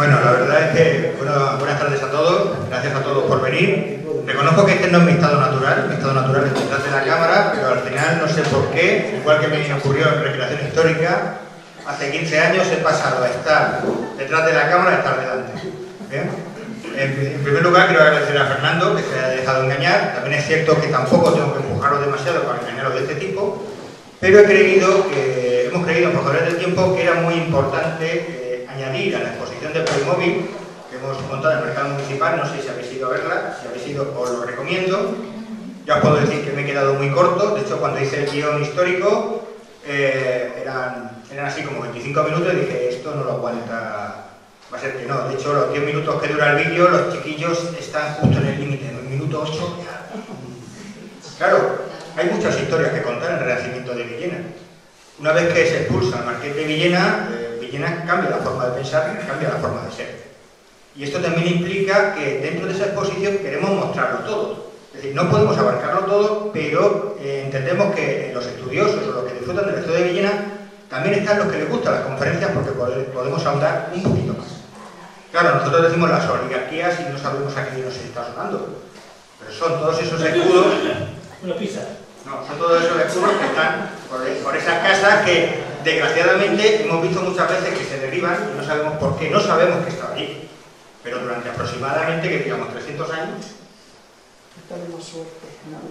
Bueno, la verdad es que, buenas tardes a todos, gracias a todos por venir. Reconozco que este no es mi estado natural es detrás de la cámara, pero al final no sé por qué, igual que me ocurrió en Recreación Histórica, hace 15 años he pasado a estar detrás de la cámara a estar delante. ¿Bien? En primer lugar quiero agradecer a Fernando que se haya dejado engañar. También es cierto que tampoco tengo que empujarlo demasiado para engañaros de este tipo, pero hemos creído en Forjadores del Tiempo que era muy importante añadir a la exposición de Playmobil que hemos montado en el mercado municipal. No sé si habéis ido a verla, si habéis ido os lo recomiendo. Ya os puedo decir que me he quedado muy corto. De hecho, cuando hice el guión histórico eran así como 25 minutos y dije, esto no lo aguanta, va a ser que no. De hecho, los 10 minutos que dura el vídeo, los chiquillos están justo en el límite, en el minuto 8 ya. Claro, hay muchas historias que contar en el Renacimiento de Villena. Una vez que se expulsa al Marqués de Villena, Villena cambia la forma de pensar, cambia la forma de ser. Y esto también implica que dentro de esa exposición queremos mostrarlo todo. Es decir, no podemos abarcarlo todo, pero entendemos que los estudiosos o los que disfrutan de la historia de Villena también están los que les gustan las conferencias porque podemos ahondar un poquito más. Claro, nosotros decimos las oligarquías y no sabemos a qué nos está sonando. Pero son todos esos escudos... ¿Una pizza? No, son todos esos escudos que están por esas casas que, desgraciadamente, hemos visto muchas veces que se derriban y no sabemos por qué, no sabemos que estaba allí. Pero durante aproximadamente, que digamos, 300 años... Tenemos suerte.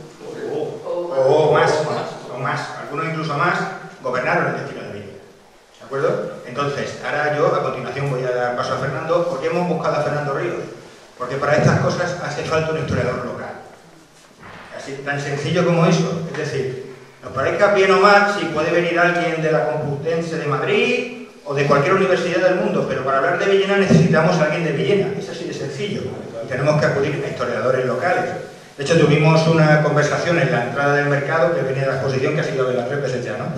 O más, algunos incluso más, gobernaron el destino de Villena. ¿De acuerdo? Entonces, ahora yo, a continuación, voy a dar paso a Fernando. ¿Por qué hemos buscado a Fernando Ríos? Porque para estas cosas hace falta un historiador local. Así, tan sencillo como eso. Es decir, nos parezca bien o mal si puede venir alguien de la Complutense de Madrid o de cualquier universidad del mundo, pero para hablar de Villena necesitamos a alguien de Villena. Es así de sencillo. Y tenemos que acudir a historiadores locales. De hecho, tuvimos una conversación en la entrada del mercado que venía de la exposición, que ha sido de las 3 veces ya, ¿no?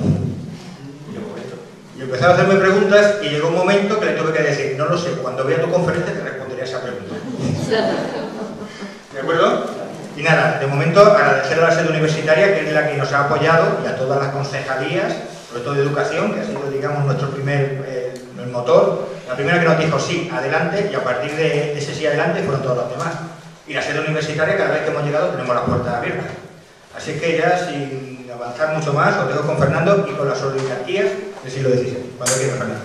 Y empezaba a hacerme preguntas y llegó un momento que le tuve que decir, no lo sé, cuando vea tu conferencia te responderé a esa pregunta. ¿De acuerdo? Y nada, de momento agradecer a la sede universitaria, que es la que nos ha apoyado, y a todas las concejalías, sobre todo de educación, que ha sido, digamos, nuestro primer el motor. La primera que nos dijo sí, adelante, y a partir de ese sí adelante fueron todos los demás. Y la sede universitaria, cada vez que hemos llegado, tenemos las puertas abiertas. Así que ya, sin avanzar mucho más, os dejo con Fernando y con las oligarquías del siglo XVI. Cuando quieras, Fernando.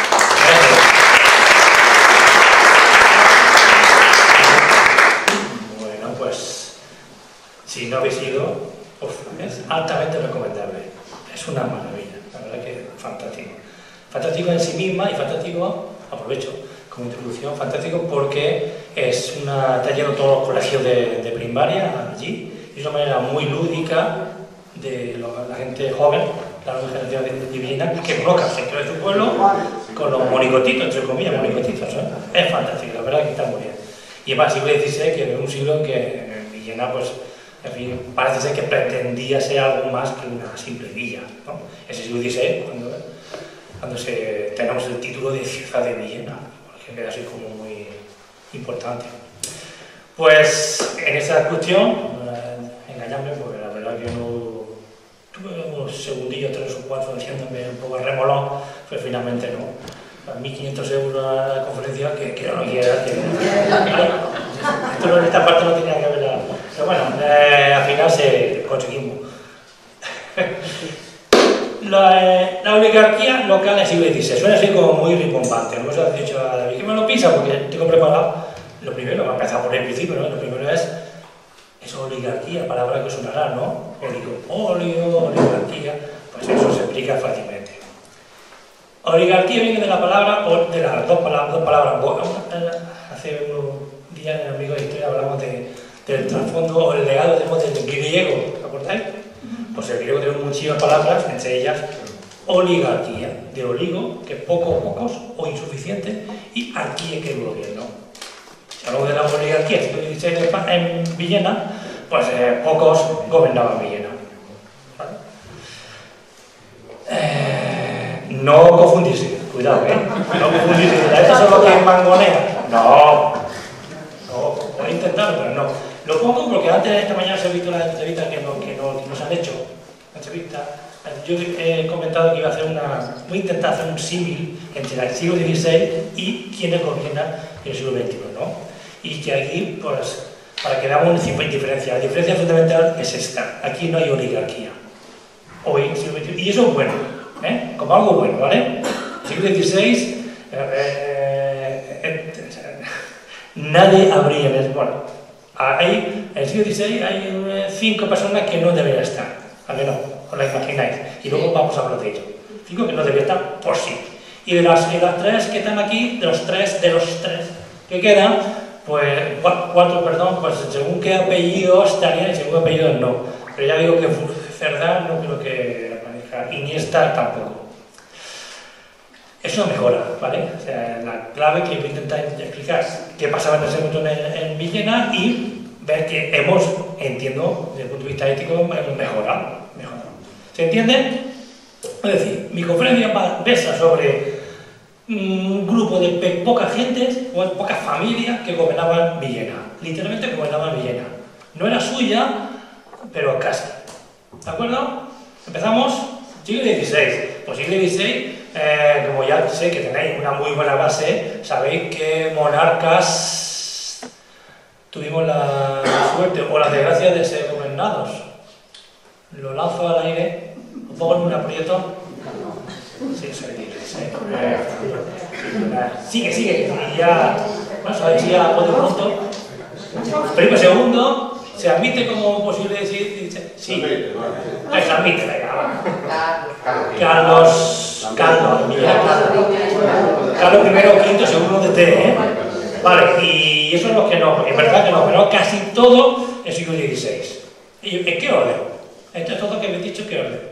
Bueno, pues, si no habéis ido, es altamente recomendable. Es una maravilla, la verdad que fantástico. Fantástico en sí misma y fantástico, aprovecho como introducción, fantástico porque está lleno todos los colegios de primaria allí, y es una manera muy lúdica de la gente joven, la nueva generación de Villena, que conozca el centro de su pueblo con los monigotitos, entre comillas, monigotitos, ¿eh? Es fantástico, la verdad que está muy bien. Y además, siglo XVI, que es un siglo en que Villena, pues, en fin, parece ser que pretendía ser algo más que una simple villa, ¿no? Ese siglo XVI, cuando tenemos el título de ciudad de Villena, que queda así como muy importante. Pues en esa cuestión, engañarme, porque la verdad que no tuve unos segundillos, 3 o 4, haciéndome un poco el remolón, pues finalmente no. 1.500 euros a la conferencia, que no lo quiera. Esto en esta parte no tenía que haber. Pero bueno, al final se conseguimos. La oligarquía local del siglo XVI suena así como muy rimbombante. No me has dicho a David que me lo pisa porque tengo preparado. Lo primero, va a empezar por el principio, ¿no? Lo primero es oligarquía, palabra que sonará, ¿no? Oligopolio, oligarquía, pues eso se explica fácilmente. Oligarquía viene de la palabra, o de las dos palabras. Hace unos días en el amigo de historia hablamos del trasfondo o el legado del griego, ¿te acordáis? Pues el griego tiene muchísimas palabras, entre ellas oligarquía, de oligo, que pocos o insuficiente, y arquía, que es el gobierno. Si hablamos de la oligarquía en Villena, pues pocos gobernaban Villena. ¿Vale? No confundirse, cuidado, no confundirse. ¿Estos son los que mangonean? No, voy a intentarlo, pero no. Lo pongo porque antes de esta mañana se ha visto las entrevistas que nos han hecho, la entrevista yo he comentado que iba a hacer voy a intentar hacer un símil entre el siglo XVI y quienes gobiernan en el siglo XXI, ¿no? Y que aquí, pues, para que veamos una diferencia. La diferencia fundamental es esta. Aquí no hay oligarquía. Hoy, siglo XXI, y eso es bueno, como algo bueno, ¿vale? Siglo XVI, nadie habría... Bueno, en el siglo XVI hay 5 personas que no deberían estar, al menos os la imagináis, y luego vamos a hablar de ello. 5 que no deberían estar por sí. Y de las 3 que están aquí, de los tres que quedan, pues 4, perdón, pues según qué apellidos estarían y según qué apellidos no. Pero ya digo que Cerdá no creo que aparezca, Iniesta tampoco. Eso mejora, ¿vale? O sea, la clave que voy a intentar explicar qué pasaba en ese momento en Villena y ver que entiendo, desde el punto de vista ético, hemos mejorado. ¿Se entiende? Es decir, mi conferencia versa sobre un grupo de pocas gentes, pocas familias que gobernaban Villena. Literalmente gobernaban Villena. No era suya, pero casi. ¿De acuerdo? Empezamos. Siglo XVI. Pues siglo XVI, como ya sé que tenéis una muy buena base, sabéis que monarcas tuvimos la suerte o la desgracia de ser gobernados. Lo lanzo al aire, lo pongo en un aprieto. Sí, soy sigue. Y ya, bueno, sabéis, ya por de pronto. Felipe II se admite como posible decir, dice, sí, se admite, venga, Carlos I, V, segundo de T, Vale, y eso es lo que no, es verdad que no, pero casi todo el siglo XVI. ¿Y en qué orden? Esto es todo lo que me he dicho, ¿qué orden?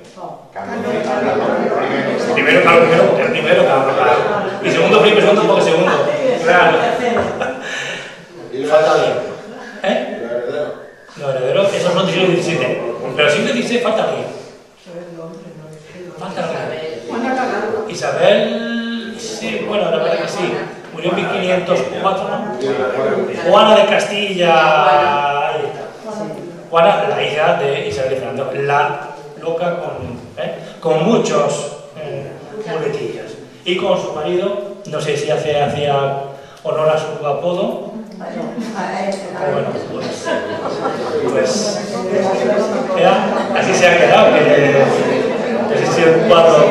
Primero Carlos I, porque el primero Carlos I. Y segundo Felipe II, porque segundo. Claro. Falta alguien. Los herederos, esos son del siglo XVII. Pero el siglo XVI falta alguien. Falta alguien. Isabel, sí, bueno, la verdad que sí. Murió en 1504, ¿no? Juana de Castilla. Ahí está. Juana, la hija de Isabel y Fernando. La loca con muchos muletillas. Y con su marido, no sé si hacía honor a su apodo. Bueno, pues así se ha quedado, que si un cuadro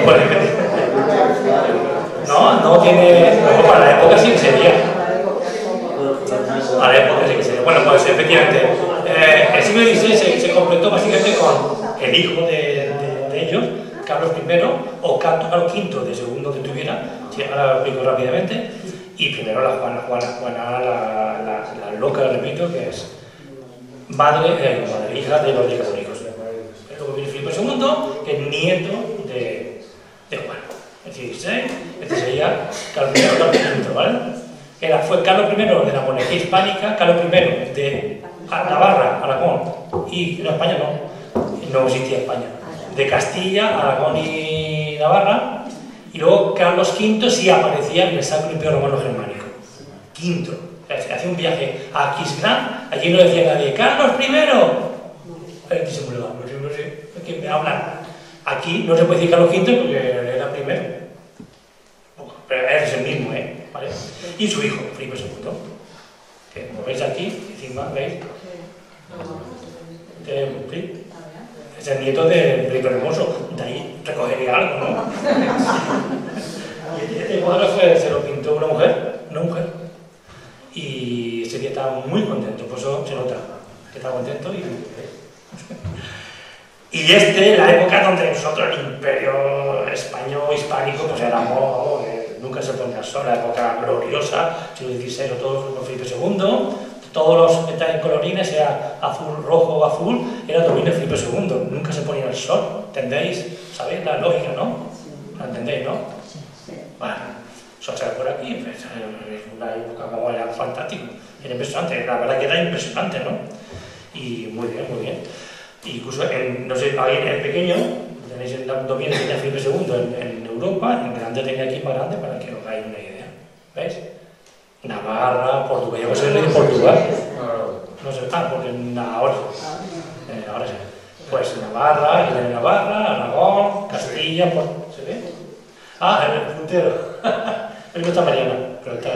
no tiene, para la época sí que sería. Para la época sí que sería. Bueno, pues efectivamente, el siglo XVI se completó básicamente con el hijo de ellos, Carlos I, o Carlos V, de segundo que tuviera, ahora lo explico rápidamente. Y primero la Juana, la loca, repito, que es madre, hija de los católicos. Luego viene Felipe II, que es nieto de Juana. Es decir, este sería Carlos I, Carlos V, ¿vale? Fue Carlos I de la monarquía hispánica, Carlos I de Navarra, Aragón, y no, España no existía España. De Castilla, Aragón y Navarra. Y luego Carlos V sí aparecía en el Sacro Imperio Romano Germánico. V. Hacía un viaje a Aquisgrán, allí no decía nadie, ¡Carlos I! Aquí se murió, no sé, ¿qué me hablan? Aquí no se puede decir Carlos V porque era primero. Pero es el mismo, ¿vale? Y su hijo, Felipe II. Que como veis aquí, encima, ¿veis? Es el nieto de Felipe Hermoso, de ahí recogería algo, ¿no? Y este cuadro se lo pintó una mujer, y ese día estaba muy contento, por eso se nota que estaba contento. Y la época donde nosotros, el imperio español, hispánico, pues éramos, nunca se ponía al sol, la época gloriosa, siglo XVI, todo con Felipe II. Todos los detalles colorines, sea azul, rojo o azul, era dominio de Felipe II. Nunca se ponía el sol. ¿Entendéis? ¿Sabéis la lógica, no? ¿La entendéis, no? Bueno, eso se ve por aquí. Es una época como era fantástico. Era impresionante. La verdad que era impresionante, ¿no? Y muy bien, muy bien. Incluso, no sé, ahí en el pequeño, tenéis el dominio que tenía Felipe II en Europa, en grande tenía aquí más grande para que os hagáis una idea. ¿Veis? Navarra, Portugal, yo soy de Portugal. No sé, porque ahora sí. Pues Navarra, Isla de Navarra, Aragón, Castilla, ¿se ve? Ah, el puntero. El no está Mariana, pero está.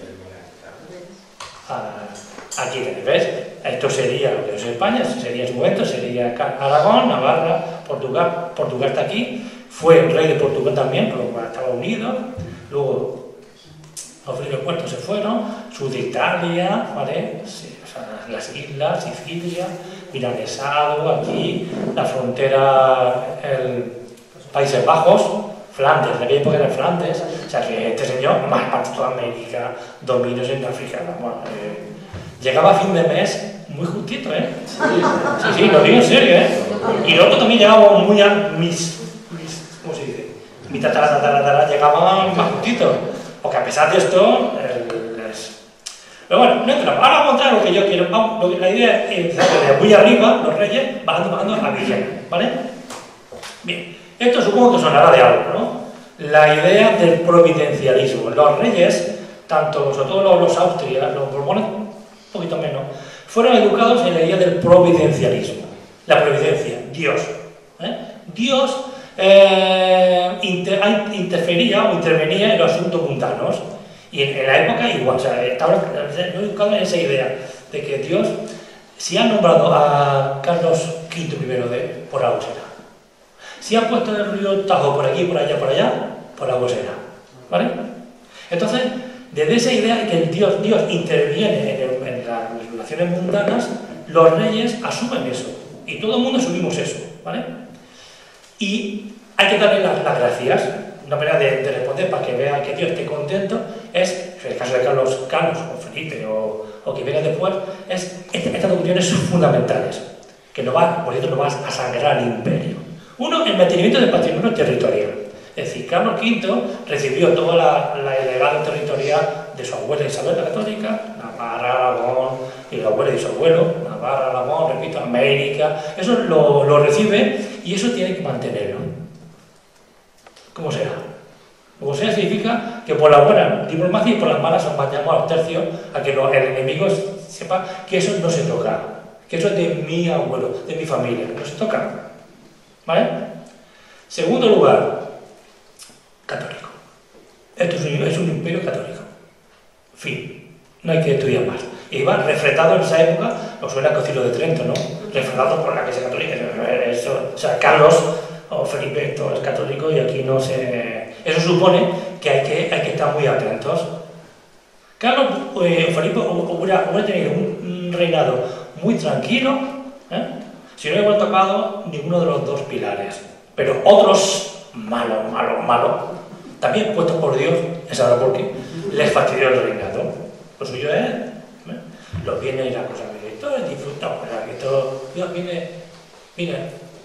Aquí tenéis, ¿ves? Esto sería lo que es España, sería en su momento, sería Aragón, Navarra, Portugal. Portugal está aquí, fue el rey de Portugal también, pero estaba unido. Luego los Felipe IV se fueron, sur de Italia, ¿vale? Sí, o sea, las islas, Sicilia, Milanesado, aquí, la frontera, Países Bajos, Flandes, en aquella época era Flandes, o sea que este señor, más para toda América, dominios en África, llegaba a fin de mes muy justito, ¿eh? Sí, lo digo en serio, ¿eh? Y el otro también llegaba muy a ¿cómo se dice? Mi tatara llegaban más justitos, porque a pesar de esto, pero bueno, no entramos. Ahora vamos a contar lo que yo quiero. La idea es empezar de muy arriba, los reyes, bajando a Villena, ¿vale? Bien, esto supongo que sonará de algo, ¿no? La idea del providencialismo. Los reyes, tanto, sobre todo los Austrias, los Borbones, un poquito menos, fueron educados en la idea del providencialismo. La providencia, Dios. Dios interfería o intervenía en los asuntos mundanos. Y en la época igual, o sea, estaba educado en esa idea de que Dios, si ha nombrado a Carlos V I por algo será. Si ha puesto el río Tajo por aquí, por allá, por algo será. ¿Vale? Entonces, desde esa idea de que Dios interviene en las relaciones mundanas, los reyes asumen eso. Y todo el mundo asumimos eso. ¿Vale? Y hay que darle las gracias. Una manera de responder para que vea que Dios esté contento es, en el caso de Carlos o Felipe o que venga después, es estas doctrinas fundamentales, que por cierto, no vas a sangrar al imperio. Uno, el mantenimiento del patrimonio territorial. Es decir, Carlos V recibió todo el legado territorial de su abuela Isabel la Católica, Navarra, Aragón, y la abuela de su abuelo, Navarra, Aragón, repito, América. Eso lo recibe y eso tiene que mantenerlo. ¿Cómo será? Como sea significa que por la buena diplomacia y por las malas acompañamos a los tercios a que el enemigo sepa que eso no se toca, que eso es de mi abuelo, de mi familia, no se toca. ¿Vale? Segundo lugar, católico. Esto es un imperio católico. Fin. No hay que estudiar más. Y va refretado en esa época, lo suena el Concilio de Trento, ¿no? Refretado por la Iglesia Católica. Eso, o sea, Carlos o Felipe, todo es católico y aquí no se... Eso supone que hay que estar muy atentos. Carlos Felipe hubiera tenido un reinado muy tranquilo, si no hubiera tocado ninguno de los dos pilares. Pero otros malos, también puestos por Dios, ¿sabes por qué? Les fastidió el reinado. Lo suyo es los bienes y las cosas. Esto es disfrutado, esto Dios viene, mira.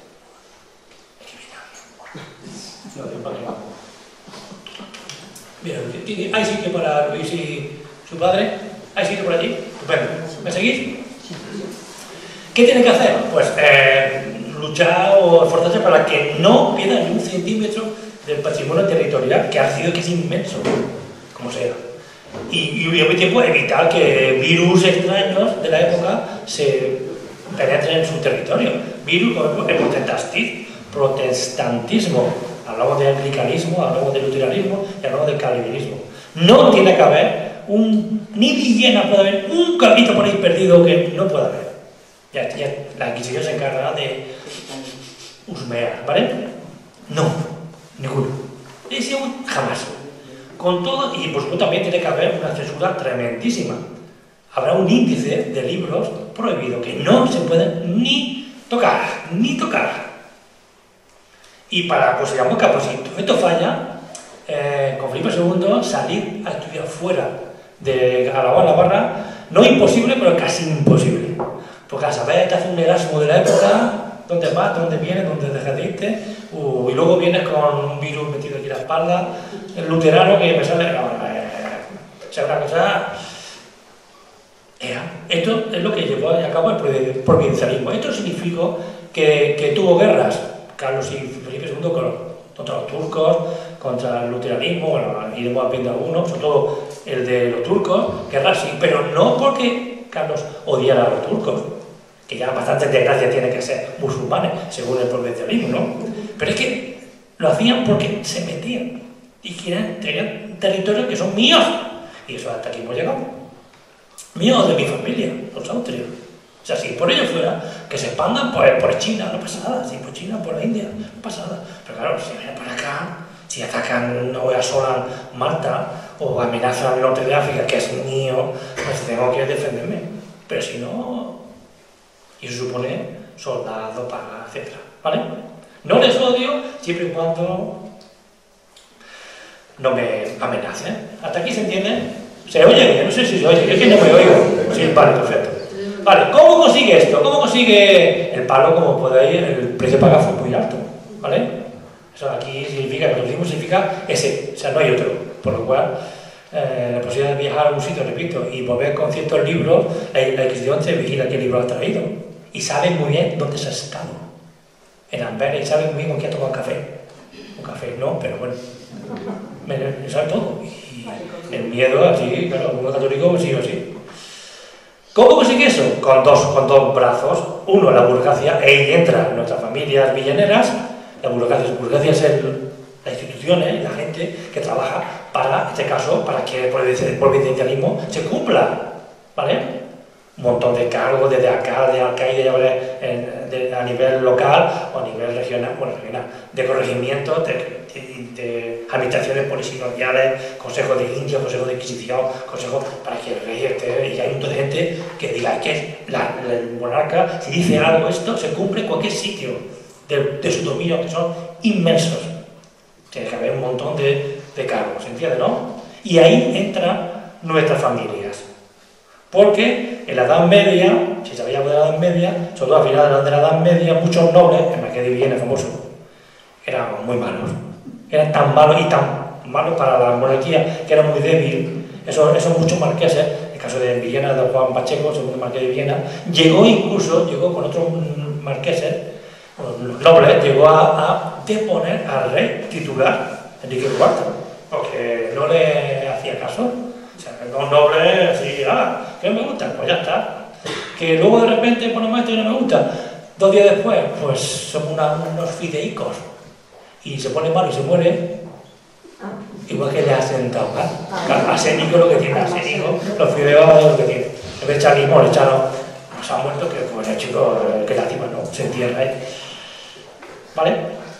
Bien, ¿hay sitio para Luis y su padre? ¿Hay sitio por allí? Estupendo. ¿Me seguís? ¿Qué tienen que hacer? Pues luchar o esforzarse para que no pierdan ni un centímetro del patrimonio territorial que es inmenso, como sea. Y al mismo tiempo evitar que virus extraños de la época se penetren en su territorio. Virus como el protestantismo. Hablamos de anglicanismo, hablamos de luteranismo y hablamos del calvinismo. No tiene que haber ni Villena puede haber un cabrito por ahí perdido que no pueda haber. Ya la Inquisición se encargará de husmear, ¿vale? No, ninguno. Ese jamás. Con todo, y por supuesto también tiene que haber una censura tremendísima. Habrá un índice de libros prohibidos que no se pueden ni tocar. Y para, pues digamos que si esto falla, con Felipe II salir a estudiar fuera de Aragón, Navarra, no imposible, pero casi imposible. Porque a saber que hace un Erasmo de la época, dónde vas, dónde vienes, dónde dejas de irte, y luego vienes con un virus metido aquí en la espalda, el luterano que me sale, o sea, una cosa... Esto es lo que llevó a cabo el provincialismo. Esto significó que tuvo guerras, Carlos y Felipe II, contra los turcos, contra el luteranismo, bueno, iremos viendo algunos, sobre todo el de los turcos, guerras sí, pero no porque Carlos odiara a los turcos, que ya bastante desgracia tiene que ser musulmanes, según el provincialismo, ¿no? Pero es que lo hacían porque se metían y tenían territorios que son míos. Y eso hasta aquí hemos llegado. Míos de mi familia, los austrios. O sea, si por ello fuera, que se expandan por China, no pasa nada. Si por China, por la India, no pasa nada. Pero claro, si vienen por acá, si atacan o asolan Malta o amenazan el norte de África, que es mío, pues tengo que defenderme. Pero si no, y se supone soldado, paga, etc. ¿Vale? No les odio siempre y cuando no me amenacen. ¿Hasta aquí se entiende? ¿Se oye? Yo no sé si se oye, yo es que no me oigo. Sí, vale, perfecto. Vale, ¿cómo consigue esto? ¿Cómo consigue el palo? Como podéis, el precio pagado fue muy alto, ¿vale? Eso aquí significa, que lo mismo significa ese, o sea, no hay otro. Por lo cual, la posibilidad de viajar a algún sitio, repito, y volver con ciertos libros, la Inquisición se vigila qué libro has traído. Y sabe muy bien dónde se ha estado. En Amberes, y sabe muy bien con quién ha tomado café. Un café no, pero bueno, me sabe todo. Y el miedo, así, claro, como católico, sí o sí. ¿Cómo consigue eso? Con dos brazos. Uno, la burocracia, y ahí entran nuestras familias villaneras. La burocracia es la institución, la gente que trabaja para, en este caso, para que el provincialismo se cumpla, ¿vale? Un montón de cargos, desde alcalde, alcaide, a nivel local o a nivel regional, bueno, regional, de corregimientos, de administraciones polisinodiales, consejos de India, consejos de Inquisición, consejos para que el rey esté, y hay un montón de gente que diga que el monarca, si dice algo, esto se cumple en cualquier sitio de su dominio, que son inmensos. Tiene que haber un montón de cargos, ¿entiendes, no? Y ahí entran nuestras familias. Porque en la Edad Media, si sabéis algo de la Edad Media, sobre todo al final de la Edad Media, muchos nobles, el Marqués de Villena famoso, eran muy malos. Eran tan malos y tan malos para la monarquía, que era muy débil. Esos muchos marqueses, el caso de Villena, de Juan Pacheco, segundo Marqués de Villena, llegó con otros marqueses, los nobles, llegó a deponer al rey titular, Enrique IV, porque no le hacía caso. O sea, los nobles, así, que no me gustan, pues ya está. Que luego de repente ponemos esto y no me gusta. 2 días después, pues somos unos fideicos. Y se pone malo y se muere, igual que le hacen trabajar. Arsénico lo que tiene, arsénico, los fideos es lo que tiene. En vez de echar limón, le echaron, se ha muerto, que pues el chico, que lástima, ¿no? Se entierra ahí. ¿Vale?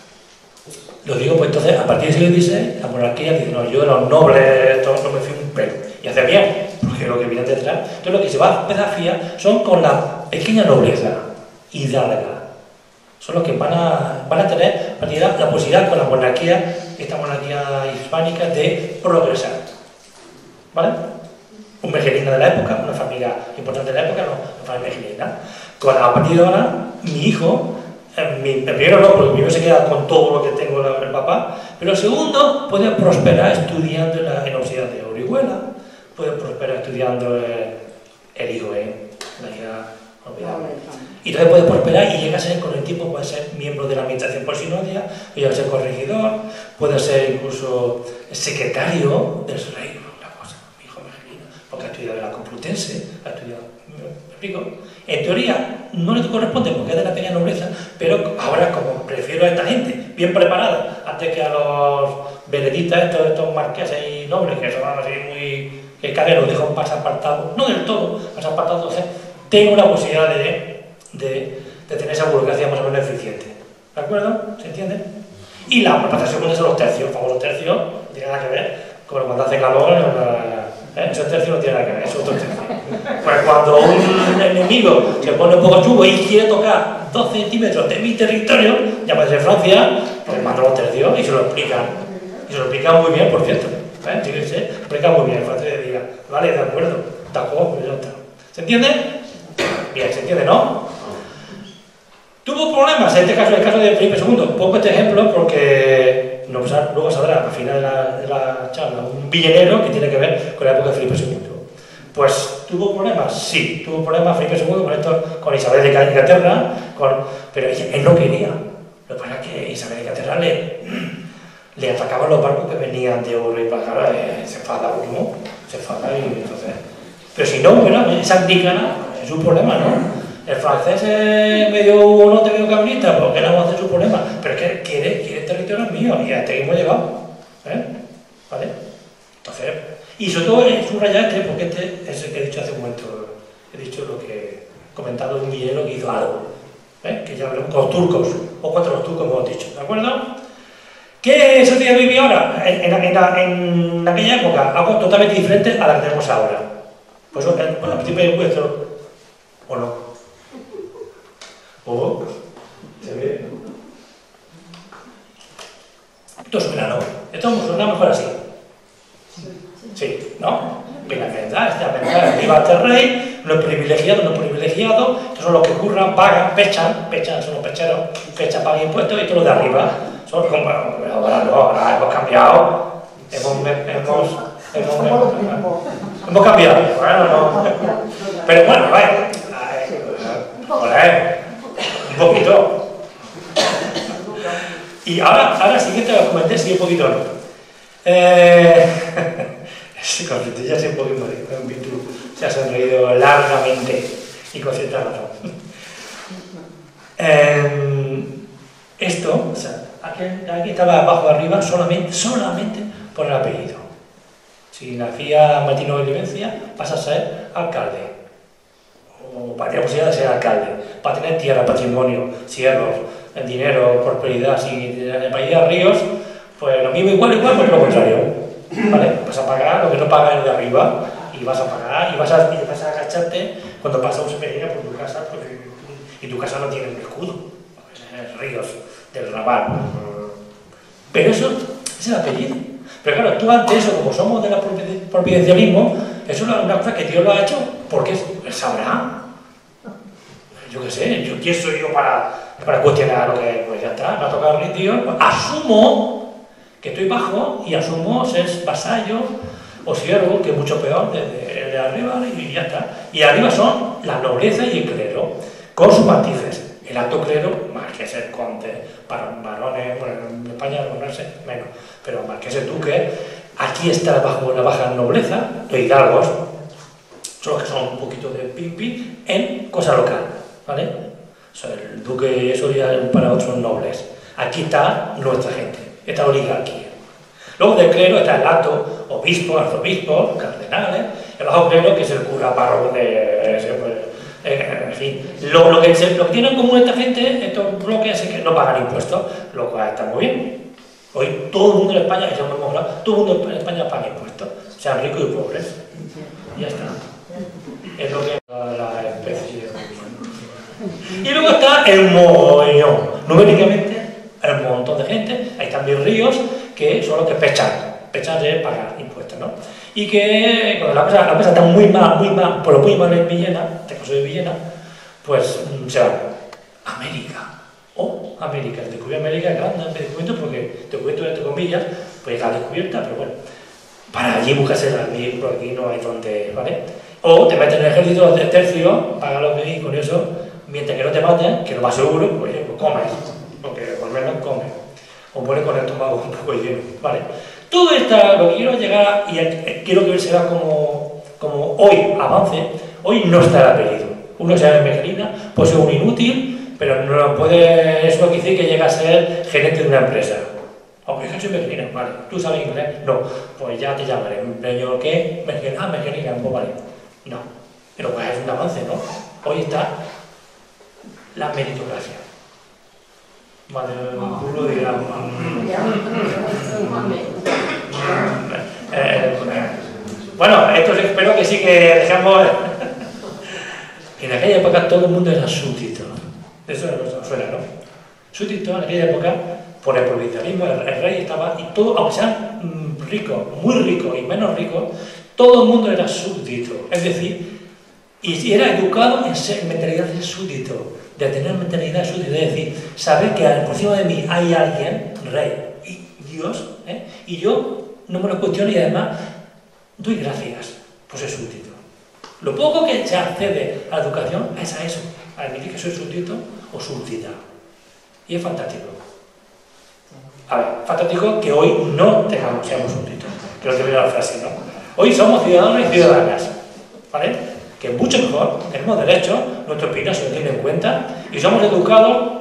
Lo digo, pues entonces, a partir del siglo XVI, la monarquía dice, no, yo de los nobles, todos no me fío un pelo. Y hace bien, porque lo que viene detrás. Entonces, lo que se va a empezar a fiar son con la pequeña nobleza hidalga. Son los que van a tener la posibilidad con la monarquía, esta monarquía hispánica, de progresar. ¿Vale? Un megelina de la época, una familia importante de la época, no, una familia megelina. A partir de ahora, mi hijo, el primero no, porque el primero se queda con todo lo que tengo el papá, pero el segundo puede prosperar estudiando en la Universidad de Orihuela, puede prosperar estudiando el IGOE, la hija olvidable. Y entonces puede prosperar y llega a ser, con el tiempo, puede ser miembro de la administración por sinodia, puede ser corregidor, puede ser incluso secretario del rey, una cosa, mi hijo Megelino, porque ha estudiado en la Complutense, ha estudiado, ¿me explico? En teoría no le corresponde porque es de la pequeña nobleza, pero ahora, como prefiero a esta gente bien preparada, antes que a los veredistas, estos marqueses y nobles, que son así muy... que cada vez los dejan más apartados, no del todo, más apartados, entonces tengo la posibilidad de tener esa burocracia más o menos eficiente. ¿De acuerdo? ¿Se entiende? Y la preparación segunda son los tercios. Los tercios no tienen nada que ver con cuando hace calor. Esos tercios no tienen nada que ver, es otro tercio. Pues cuando un enemigo se pone un poco chulo y quiere tocar 2 centímetros de mi territorio, ya puede ser Francia, pues manda los tercios y se lo explican. Y se lo explican muy bien, por cierto. Fíjense, se explica muy bien. Francia le diga, vale, de acuerdo, pues ya está. ¿Se entiende? Bien, ¿se entiende, no? Tuvo problemas, en este caso, el caso de Felipe II. Pongo este ejemplo porque luego saldrá al final de la charla un villanero que tiene que ver con la época de Felipe II. Pues, ¿tuvo problemas? Sí, tuvo problemas Felipe II con Isabel de Inglaterra, pero él no quería. Lo que pasa es que Isabel de Inglaterra le atacaban los barcos que venían de oro y plata, se enfada uno, se enfada y entonces... Pero si no, bueno, es anglicana, es un problema, ¿no? El francés es medio norte, medio cabrita, porque no vamos a hacer su problema. Pero es que quiere territorio mío y hasta aquí hemos llegado. ¿Vale? Entonces, y sobre todo subrayar porque este es el que he dicho hace un momento. He dicho lo que he comentado de un villero que hizo algo. Que ya hablamos con los turcos, o contra los turcos hemos dicho, ¿de acuerdo? ¿Qué sociedad vivía ahora? En aquella época, algo totalmente diferente a la que tenemos ahora. Pues al principio de vuestro, ¿o no? ¿O? ¿Se ve? Esto suena, ¿no? Esto suena mejor así. Sí, ¿no? Mira, esta arriba está el rey, los privilegiados, estos son los que curran, pagan, pechan, son los pecheros, pechan, pagan impuestos y todos los de arriba. Son como, ahora hemos cambiado, hemos cambiado, bueno, no. Pero bueno, vaya, un poquito. Y ahora siguiente os comenté, sigue un poquito, ¿no? Ese conflicto ya sé un poquito en virtud, se ha sonreído largamente y con cierta razón. Esto, o sea, aquí estaba abajo arriba solamente por el apellido. Si nacía Martino de Olivencia, vas a ser alcalde. O para tener posibilidad de ser alcalde, para tener tierra, patrimonio, siervos, dinero, prosperidad. Si en el país de ríos, pues lo mismo igual, pues lo contrario. ¿Vale? Vas a pagar lo que no paga el de arriba y vas a pagar y vas a agacharte cuando pasa un peregrino por tu casa y tu casa no tiene un escudo, ríos del Raval. Pero eso es el apellido. Pero claro, tú ante eso, como somos del providencialismo, eso es una cosa que Dios lo ha hecho porque Él sabrá. Yo qué sé, ¿quién soy yo para cuestionar lo que pues ya está, me ha tocado el Dios? Asumo que estoy bajo y asumo ser vasallo o siervo, que es mucho peor, de arriba y ya está. Y arriba son la nobleza y el clero, con sus matices. El alto clero, marqueses, condes, para varones, bueno, en España ponerse menos, pero marqueses, duques, aquí está bajo la baja nobleza, los hidalgos, son los que son un poquito de pimpi en cosa local, ¿vale? O sea, el duque, eso ya es para otros nobles. Aquí está nuestra gente. Esta oligarquía. Luego del clero está el alto, obispo, arzobispo, cardenales, el bajo clero, que es el cura párroco en fin. Lo que tiene en común esta gente, estos bloques, es que no pagan impuestos, lo cual está muy bien. Hoy todo el mundo en España, eso hemos hablado, todo el mundo en España paga impuestos, sean ricos y pobres. Ya está. Es lo que la especie de... Y luego está el mogollón. Numéricamente, el montón de gente, hay también ríos que son los que pechan de pagar impuestos, ¿no? Y que cuando la cosa está muy mal, pero muy mal en Villena, este caso de Villena, pues se va a América. El descubrimiento de América es grande el descubrimiento porque descubierto entre comillas, pues la descubierta, pero bueno, para allí buscarse la vida, por aquí no hay fronteras, ¿vale? O te meten en el ejército de tercio, pagas lo que hay con eso, mientras que no te maten, que lo más seguro, pues comes. Porque por lo menos come, o muere con el estómago un poco lleno, ¿vale? Todo esto, lo que quiero llegar, y quiero que será como hoy avance, hoy no está el apellido. Uno se llama Mejerina, puede ser un inútil, pero no puede, eso quiere decir que llega a ser gerente de una empresa. Aunque yo soy Mejerina, vale, ¿tú sabes inglés? No, pues ya te llamaré, ¿pero qué? Mejerina, pues vale. No, pero pues es un avance, ¿no? Hoy está la meritocracia. Vale, tú lo dirás. Bueno, esto espero que sí que dejamos. En aquella época todo el mundo era súbdito. Eso suena, ¿no? Súbdito en aquella época, por el provincialismo, el rey estaba, y todo, aunque sean ricos, muy ricos y menos ricos, todo el mundo era súbdito. Es decir, y era educado en ser mentalidad de súbdito. De tener mentalidad de súbdito, es decir, saber que por encima de mí hay alguien, rey y Dios, y yo no me lo cuestiono y además doy gracias por ser súbdito. Lo poco que se accede a la educación es a eso, a admitir que soy súbdito o súbdita. Y es fantástico. A ver, fantástico que hoy no seamos súbditos, que no te veo la frase, ¿no? Hoy somos ciudadanos y ciudadanas, ¿vale? que es mucho mejor, tenemos derechos, nuestra opinión se lo tiene en cuenta y somos educados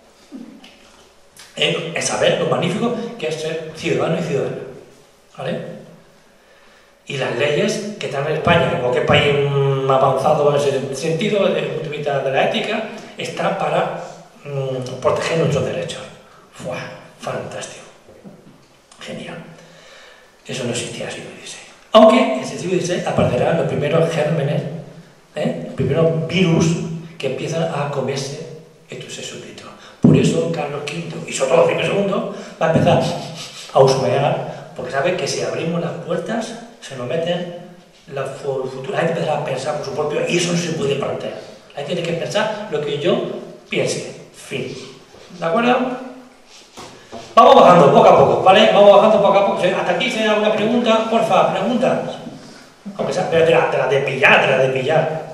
en saber lo magnífico que es ser ciudadano y ciudadana, ¿vale? Y las leyes que están en España, en cualquier país avanzado en ese sentido, desde el punto de vista de la ética, están para proteger nuestros derechos. ¡Fua! Fantástico. Genial. Eso no existía en el siglo XVI. Aunque en el siglo XVI aparecerán los primeros gérmenes, los primeros virus que empiezan a comerse estos súbditos. Por eso Carlos V y sobre todo Felipe II va a empezar a husmear, porque sabe que si abrimos las puertas se nos meten la futura. La gente empezará a pensar por su propio y eso no se puede plantear. La gente tiene que pensar lo que yo piense. Fin. ¿De acuerdo? Vamos bajando poco a poco, ¿vale? Vamos bajando poco a poco. Hasta aquí se da una pregunta, porfa, preguntas. Aunque sea, pero te la de pillar.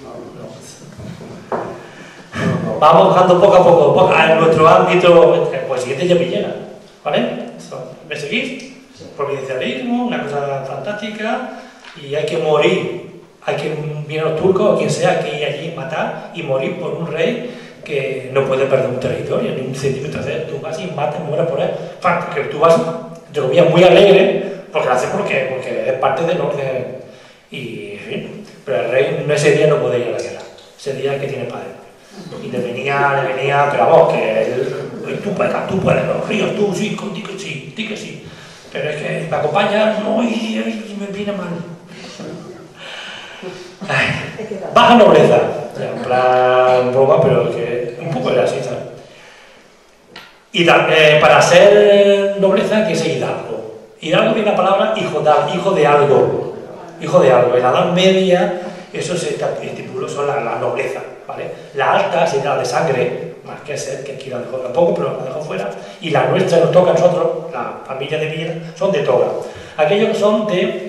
Vamos bajando poco a poco, en nuestro ámbito, pues siguiente ya Villena, ¿vale? ¿Me seguís? Providencialismo, una cosa fantástica, y hay que morir, hay que vienen los turcos o quien sea, que ir allí matar y morir por un rey que no puede perder un territorio, ni un centímetro. Tú vas y matas, mueres por él. Porque tú vas, te lo muy alegre, porque lo haces porque es parte del orden. Y, en fin, pero el rey ese día no puede ir a la guerra, ese día que tiene padre. Y le venía, pero vamos, que él, tú puedes, los ríos, tú sí, di que sí. Pero es que me acompaña, no, y me viene mal. Ay, baja nobleza, en plan broma, pero que un poco era así, ¿sabes? Y para ser nobleza hay que ser hidalgo. Hidalgo viene la palabra hijo de algo. Hijo de algo. En la Edad Media eso se estipuló, son la nobleza, ¿vale? La alta sería la de sangre, más que ser, que aquí la dejó tampoco, pero la dejó fuera. Y la nuestra nos toca a nosotros, la familia de Villena, son de toga. Aquellos que son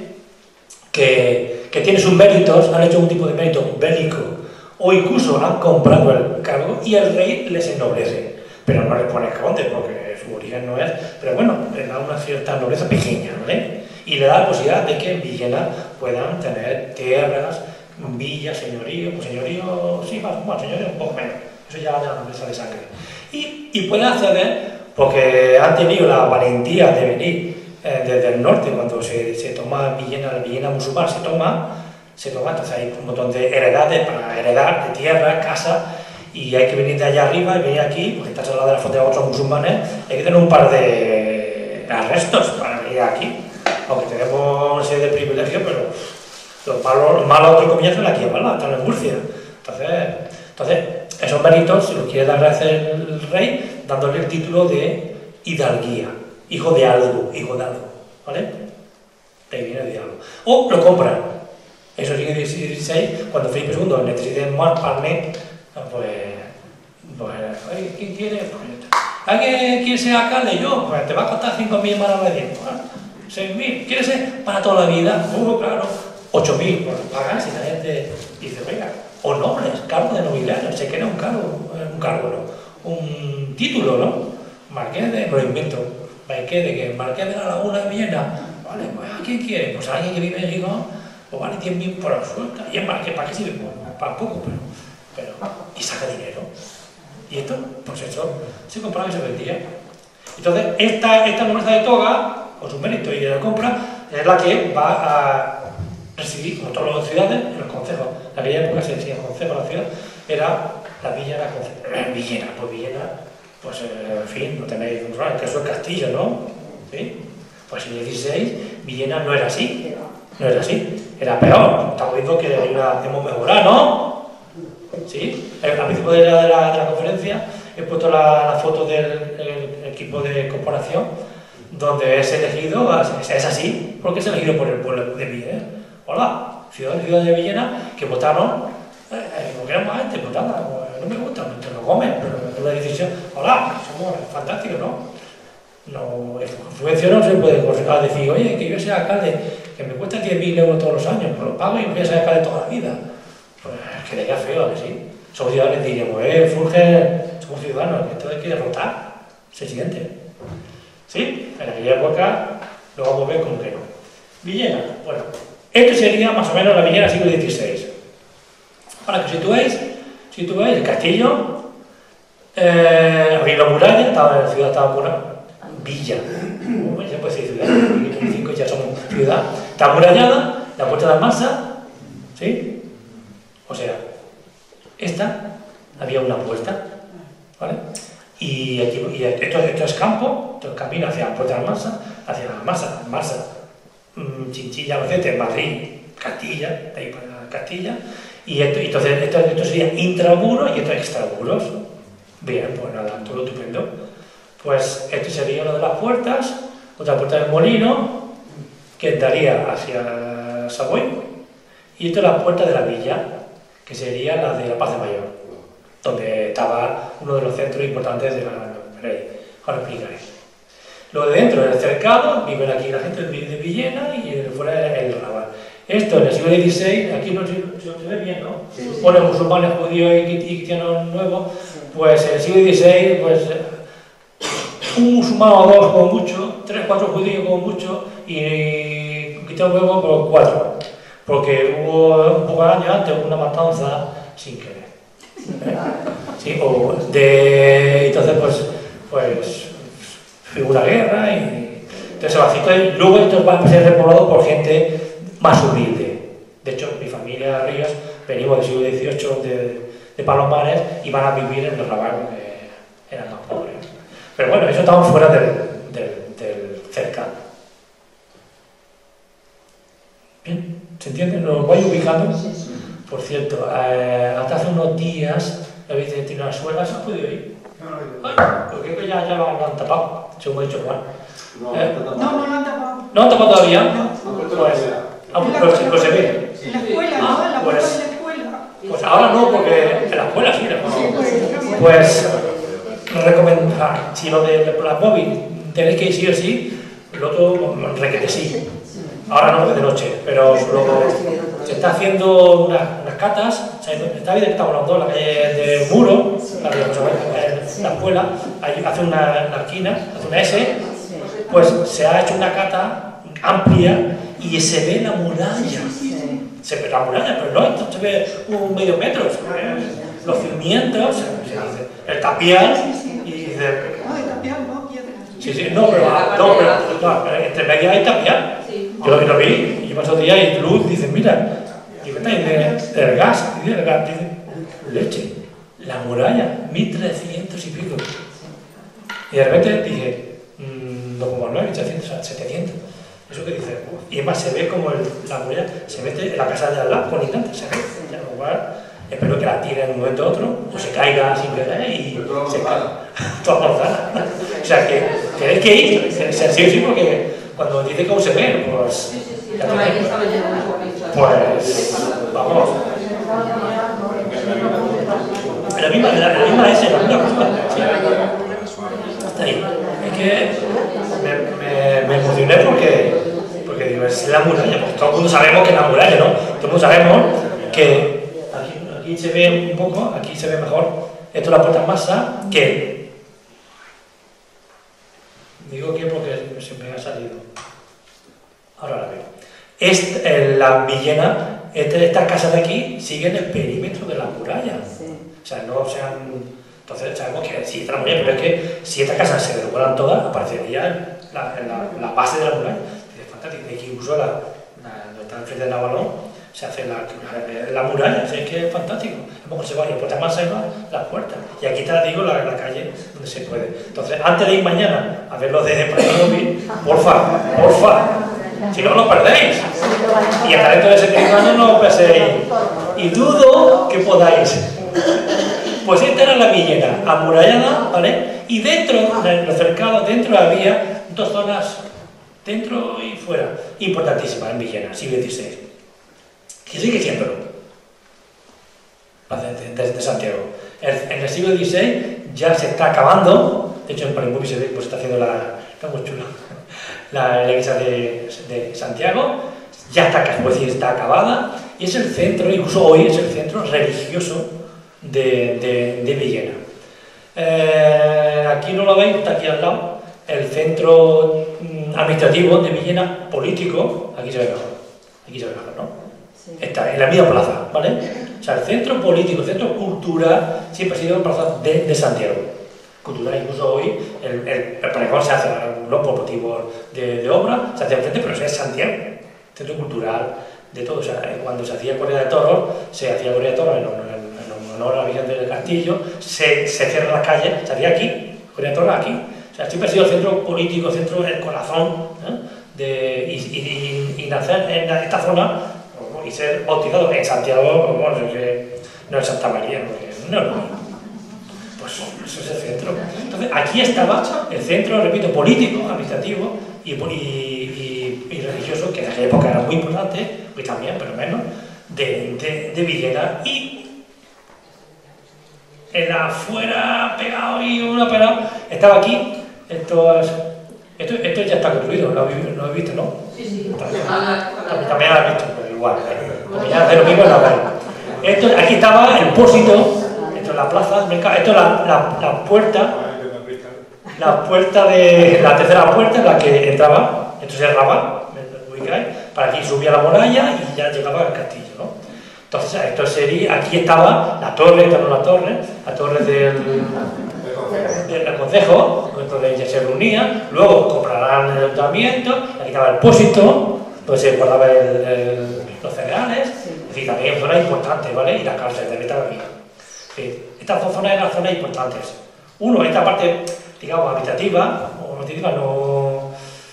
que tienen sus méritos, han hecho un tipo de mérito bélico, o incluso han comprado el cargo y el rey les ennoblece. Pero no les pone conde porque su origen no es, pero bueno, le da una cierta nobleza pequeña, ¿vale? Y le da la posibilidad de que en Villena puedan tener tierras, villas, señorío, sí, más señorío, un poco menos. Eso ya de la nobleza de sangre. Y pueden acceder, porque han tenido la valentía de venir desde el norte, cuando se toma Villena, la Villena musulmana se toma, entonces hay un montón de heredades para heredar de tierra, casa, y hay que venir de allá arriba y venir aquí, porque está al lado de la frontera de otros musulmanes, hay que tener un par de arrestos para venir aquí, aunque tenemos una serie de privilegios, pero los malos entre comillas son aquí en Málaga, están en Murcia. Entonces, esos méritos se los quiere dar gracias el rey, dándole el título de hidalguía, hijo de algo, ¿vale? De ahí viene de algo. O lo compran. Eso sigue en el 16, cuando Felipe II necesita más palme, pues, ¿quién quiere? ¿Alguien quiere ser alcalde? Yo, pues te va a costar 5.000 manos de tiempo, 6.000. ¿Quieres ser para toda la vida? Claro. 8.000, pues pagan si la gente dice, venga, o nobles, cargo de nobiliario, se crea un título, ¿no? Marqués de, lo invento, Marqués de la Laguna de Villena, vale, pues ¿a quién quiere? Pues a alguien que vive en Gijón, pues vale 100.000 por la suelta, y es Marqués, ¿para qué sirve? Pues, para poco, pero, y saca dinero. Y esto, pues eso, se compraba y se vendía. Entonces, esta nobleza de toga, con su mérito y de la compra, es la que va a recibir, como todas las ciudades, en los concejos. En aquella época se decía concejo a la ciudad, era la villa, la concejo. Villena, pues en fin, no tenéis un rol, que eso es Castillo, ¿no? ¿Sí? Pues en el 16, Villena no era así, era peor. Estamos viendo que hemos mejorado, ¿no? ¿Sí? Al principio de la conferencia he puesto la foto del equipo de comparación, donde es elegido, es así, porque es elegido por el pueblo de Villena. Hola, ciudadanos y ciudadanas de Villena que votaron, no queremos a este, pues nada, no me gusta, te lo comen, pero es la decisión. Hola, somos fantásticos, ¿no? No, en subvención no se puede decir, oye, que yo sea alcalde, que me cuesta 10.000 euros todos los años, pues lo pago y voy a ser alcalde toda la vida. Pues quedaría feo, que sí. Somos ciudadanos, diríamos, Fulgen, somos ciudadanos, esto hay que derrotar, se siente. ¿Sí? En aquella época lo vamos a ver como que no. Villena, bueno. Esto sería más o menos la Villena del siglo XVI. Ahora que situéis el castillo, había una muralla, la ciudad estaba villa, bueno, ya puede decir ciudad, 5 ya somos ciudad, está amurallada, la puerta de Almansa, ¿sí? O sea, había una puerta, ¿vale? Y esto es campo, esto es camino hacia la puerta de Almansa, hacia Almansa, Chinchilla, Albacete, Madrid, Castilla, de ahí para Castilla, y entonces esto sería intramuros y esto extramuros. Bien, pues nada, todo estupendo. Pues esto sería una de las puertas, otra puerta del molino, que daría hacia Savoy, y esto es la puerta de la villa, que sería la de la Paz de Mayor, donde estaba uno de los centros importantes de la Rey. Ahora explicaré. Lo de dentro es el cercado, viven aquí la gente de Villena y fuera el Raval. Esto en el siglo XVI, aquí no se ve bien, ¿no? Sí. Ponen musulmanes, judíos y cristianos nuevos, pues en el siglo XVI, pues un musulmán o dos como mucho, 3 o 4 judíos como mucho y cristianos nuevos por 4. Porque hubo un poco de años antes una matanza sin querer. Sí, entonces pues figura guerra y entonces se vacía. Y luego esto va a ser repoblado por gente más humilde. De hecho, mi familia Ríos venimos del siglo XVIII de Palomares y van a vivir en los Raval, que eran más pobres. Pero bueno, eso estamos fuera del cercado. Bien, ¿se entiende? ¿Nos vais ubicando? Por cierto, hasta hace unos días habéis tenido las suelas, ¿has podido ir? Ay, porque ya lo han tapado, según ha dicho Juan. No lo han tapado. ¿No han tapado todavía? No. Pues se ve. En la escuela, ¿no? En la puerta de la escuela. Pues ahora no, porque en la escuela sí. Pues recomendar, si lo de la móvil tenéis que ir sí o sí, el otro requiere sí. Ahora no, porque de noche, pero luego se está haciendo unas catas, está bien que estamos los dos, la calle de Muro, la escuela, ahí hace una esquina, hace una S, pues se ha hecho una cata amplia y se ve la muralla. Se ve la muralla, pero no, se ve un medio metro, los cimientos, el tapial y dice... No, el tapial no, piedra. Sí, no, pero entre medias hay tapial. Yo lo vi, y yo pasó día y luz, dicen, mira, ¿y qué tal? Del gas, dice, leche, la muralla, 1300 y pico. Y de repente dije, no como 9, 800, 700. Eso que dice, y además se ve como la muralla se mete en la casa de al lado, con instantes, se ve. Ya, igual, espero que la tire en un momento u otro, o se caiga sin querer y se caiga. Toda manzana. O sea que tenéis que ir, sí, porque cuando dice cómo se ve, pues. Pues. Vamos. La misma S, la misma cosa. Hasta ahí. Es que me emocioné porque digo, es la muralla, pues todo el mundo sabemos que es la muralla, ¿no? Todo el mundo sabemos que aquí se ve un poco, aquí se ve mejor. Esto es la puerta masa que. Digo que porque se me ha salido. Ahora la veo. La Villena, estas casas de aquí siguen el perímetro de la muralla. O sea, no se han. Entonces sabemos que sí está la muralla, pero es que si estas casas se derrubaran todas, aparecería la base de la muralla. Es fantástico. Y que incluso donde está el frente del Navalón se hace la muralla, o sea, es que es fantástico. A lo mejor se va y puertas más se van las puertas. Y aquí te digo la calle donde se puede. Entonces, antes de ir mañana a ver los de Playmobil, porfa, si no lo perdéis. Y hasta dentro de 70 años no os penséis. Y dudo que podáis. Pues esta era la Villena, amurallada, ¿vale? Y dentro, en los cercados, dentro había 2 zonas, dentro y fuera, importantísimas en Villena, siglo XVI. Que sigue siéndolo, desde Santiago. En el siglo XVI ya se está acabando, de hecho en Playmobil se ve que se está haciendo está muy chulo, la iglesia de Santiago, ya está acabada, y es el centro, incluso hoy es el centro religioso de Villena. Aquí no lo veis, está aquí al lado, el centro administrativo de Villena, político, aquí se ve mejor, ¿no? Está en la misma plaza, ¿vale? O sea, el centro político, el centro cultural siempre ha sido la plaza de Santiago. Cultural, incluso hoy, el pregón se hace, no por motivos de obra, se hace enfrente, pero es Santiago, centro cultural, de todo. O sea, cuando se hacía corrida de toros, se hacía corrida de toros en honor a la Virgen del Castillo, se cierra la calle, se hacía aquí, corrida de toros aquí. O sea, siempre ha sido el centro político, el corazón, y nacer en esta zona y ser bautizado en Santiago, bueno, no en Santa María, porque no es lo mismo. Pues eso es el centro. Entonces, aquí estaba el centro, repito, político, administrativo y religioso, que en aquella época era muy importante, hoy también, pero menos, de Villena. Y en la afuera, pegado y una pegado, estaba aquí, esto ya está construido, lo habéis visto, ¿no? Sí. También lo habéis visto, pero igual, porque ya hace lo mismo en la calle. Aquí estaba el pósito. Esto es la plaza del mercado, esto es la puerta de la tercera puerta en la que entraba, esto se cerraba, para aquí subía la muralla y ya llegaba al castillo, ¿no? Entonces, esto sería, aquí estaba la torre, la torre del concejo, donde ya se reunía, luego comprarán el ayuntamiento, aquí estaba el pósito, donde se guardaban los cereales, es decir, también zona importante, ¿vale? Y la cárcel también estaba aquí. Estas dos zonas eran zonas importantes. Uno, esta parte, digamos, habitativa, no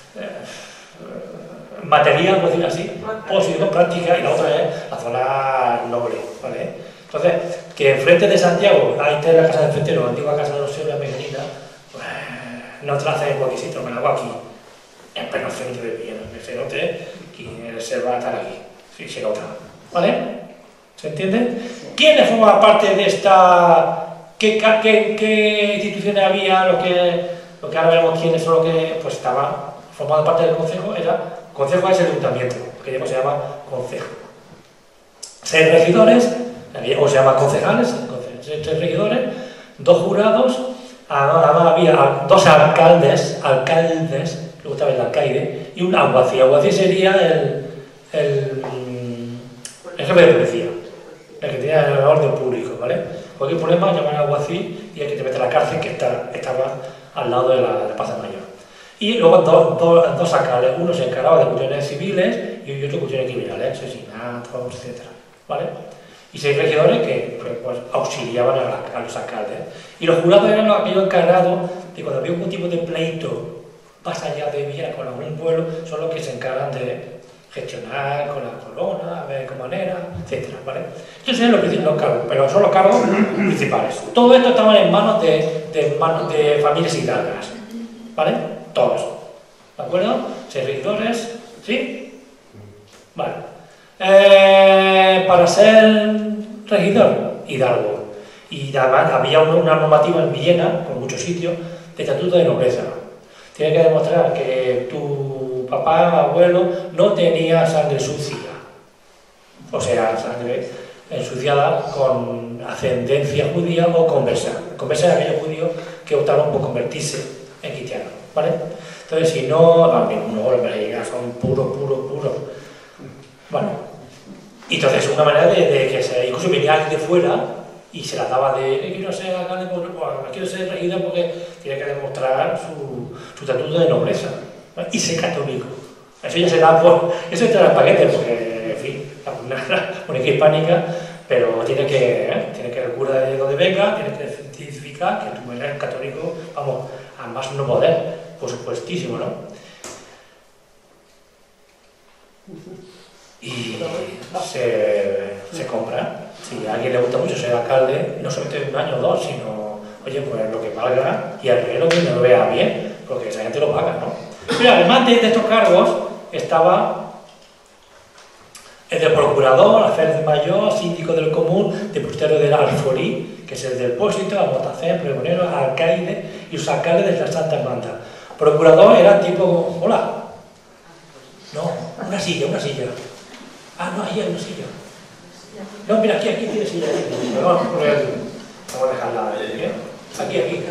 material, por decirlo así, posible, práctica, y la otra es la zona noble, ¿vale? Entonces, que enfrente de Santiago, ahí está la casa del frentero, la antigua casa de los Sebres Meganina, pues no te la haces en cualquier sitio, me la hago aquí, en pleno centro de Villena, se note que se va a estar aquí, si se nota, ¿vale? ¿Se entiende? ¿Quiénes formaban parte de esta? ¿Qué instituciones había? Lo que ahora vemos quiénes son los que pues estaba formando parte del concejo. Concejo es el ayuntamiento, que ya se llama concejo. 6 regidores, o se llama concejales, 6 regidores, 2 jurados, además había 2 alcaldes, le gustaba el alcaide, y un alguacil. El alguacil sería el jefe de policía, el que tenía el orden público, ¿vale? Cualquier problema llaman al alguacil y hay que te mete a la cárcel, que estaba al lado de la Plaza Mayor. Y luego dos alcaldes, uno se encargaba de cuestiones civiles y otro cuestiones criminales, asesinatos, etc. ¿Vale? Y 6 regidores que pues, auxiliaban a los alcaldes. Y los jurados eran aquellos encargados de cuando había algún tipo de pleito más allá de Villena con algún pueblo, son los que se encargan de gestionar con la corona, ver qué manera, etc. ¿Vale? Estos serían los cargos, pero son los cargos principales. Todo esto estaba en manos de familias hidalgas, ¿vale? Todos, ¿de acuerdo? 6 regidores, ¿sí? Vale. Para ser regidor, hidalgo. Y además había una normativa en Villena, con muchos sitios, de estatuto de nobleza. Tienes que demostrar que tu papá, abuelo, no tenía sangre sucia. O sea, sangre ensuciada con ascendencia judía o conversa. Conversa es aquellos judíos que optaron por convertirse en cristianos, ¿vale? Entonces, si no, son puros. Bueno, y entonces una manera de que se incluso venía alguien de fuera y se la daba de quiero ser alcalde, quiero ser regidor porque tiene que demostrar su estatuto de nobleza, ¿vale? Y ser católico. Eso ya se da por. Eso entra en el paquete, porque, en fin, la monarquía hispánica, pero tiene que el cura de donde venga, tiene que certificar que tú eres católico, vamos, a más no poder, por supuestísimo, ¿no? Y se compra. Si a alguien le gusta mucho ser alcalde, no solamente 1 año o 2, sino, oye, pues lo que valga y al rey lo que me lo vea bien, porque esa gente lo paga, ¿no? Pero además de estos cargos, estaba el de procurador, alférez mayor, síndico del común, deputario del alfolí, que es el del pósito, almotacén, pregonero, alcaide y los alcaldes de la Santa Hermandad. Procurador era tipo, hola. No, una silla. Ah, no, ahí hay una silla. No, mira, aquí tiene silla. Vamos a dejarla ahí, ¿eh? Aquí.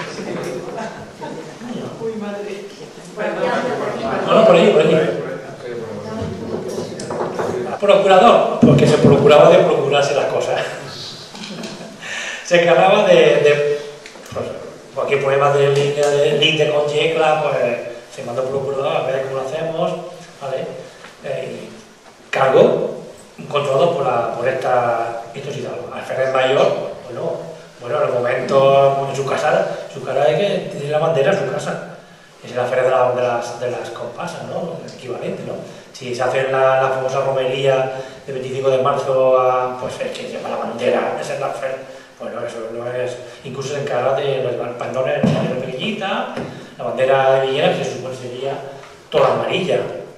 Uy, madre. No, por allí. Procurador, porque se procuraba de procurarse las cosas. Se encargaba de pues, cualquier problema de linde con yecla, pues se mandó procurador a ver cómo lo hacemos, ¿vale? Cargo controlado por esta visitosidad. Alférez Mayor, bueno, en el momento en su casa es que tiene la bandera en su casa. Es el alférez de las compasas, ¿no? El equivalente, ¿no? Si se hace la famosa romería de 25 de marzo, pues es que lleva la bandera, es el alférez. Bueno, eso no es. Incluso se encarga de los pandones de pequeñita, la bandera de Villena, que se supone sería toda amarilla.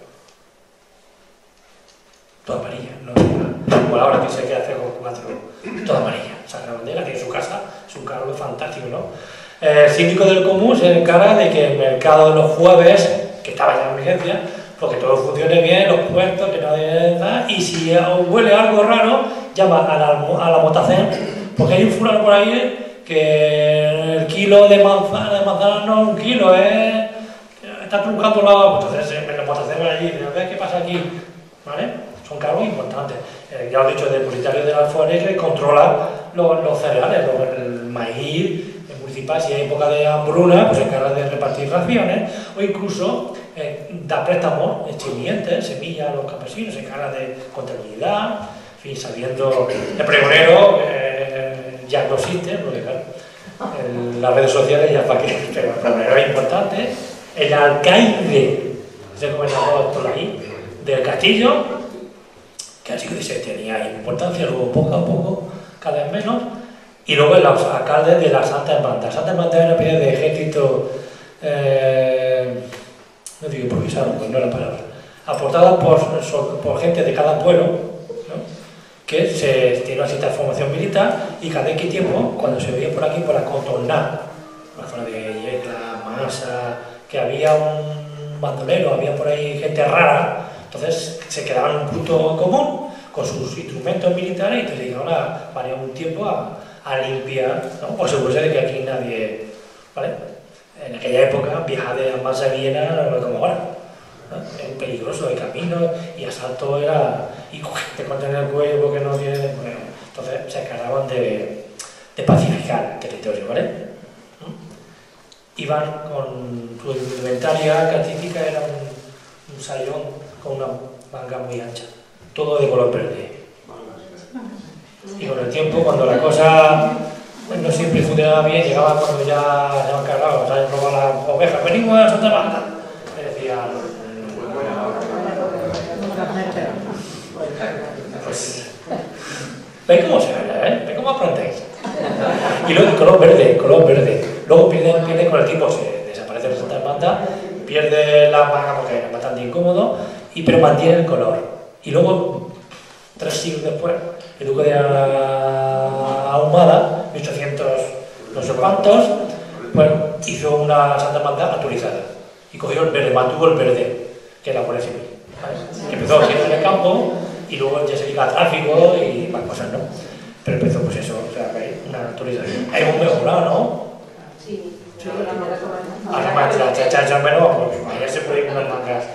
Toda amarilla, no igual ahora que se queda hacer con 4, toda amarilla. O sea, la bandera tiene su casa, es un cargo fantástico, ¿no? El síndico del común se encarga de que el mercado de los jueves, que estaba ya en vigencia, pues que todo funcione bien, los puestos, que nadie da, y si huele algo raro, llama a la Motacén, porque hay un fulano por ahí que el kilo de manzana no es un kilo, está truncando la... Entonces me lo Motacén allí, a ver qué pasa aquí, ¿vale? Son cargos importantes. Ya os he dicho, el depositario del alforje que controla los cereales, el maíz, el municipal, si hay época de hambruna, pues se encarga de repartir raciones, o incluso da préstamos, chimientes, semillas a los campesinos, se encarga de contabilidad, en fin, sabiendo el pregonero, ya no existe, porque claro, en las redes sociales ya para qué, pero el pregonero es importante, el alcaide, ese gobernador por ahí, del castillo, que así que se tenía importancia, luego poco a poco, cada vez menos, y luego los alcaldes de la Santa Hermandad. Santa Hermandad es una especie de ejército, no digo improvisado, pues no es la palabra, aportada por gente de cada pueblo, ¿no? Que tiene una cierta formación militar y cada X tiempo, cuando se veía por aquí, para contornar la zona de Yecla, Masa, que había un bandolero, había por ahí gente rara. Entonces se quedaban en un punto común con sus instrumentos militares y entonces llegaban a un tiempo a limpiar, ¿no? Por seguro de que aquí nadie, ¿vale? En aquella época viajar de Masa a Viena no era como ahora, ¿no? Es peligroso el camino y asalto era y te cortan el cuello porque no tiene, bueno, entonces se encargaban de pacificar el territorio, ¿vale? Iban con su indumentaria característica, era un sayón con una manga muy ancha, todo de color verde. Y con el tiempo, cuando la cosa no siempre funcionaba bien, llegaba cuando ya se han cargado, se han robado las ovejas, venimos a Santa Banda. Me decían, pues, ¿veis cómo se habla, ¿Veis cómo aprendéis? Y luego color verde. Luego pierde con el tiempo, se desaparece de Santa Banda, pierde la manga porque es bastante incómodo, pero mantiene el color. Y luego, 3 siglos después, el duque de Ahumada, 1800 no sé cuántos, bueno, hizo una Santa Hermandad actualizada y cogió el verde, mantuvo el verde, que es la Guardia Civil, ¿sabes? Que empezó siempre en el campo y luego ya se dedica al tráfico y más cosas, ¿no? Pero empezó pues eso, o sea, una actualización. Hay un mejorado, ¿no? Sí. Además, la chacha menos, pues allá se puede ir unas mangas.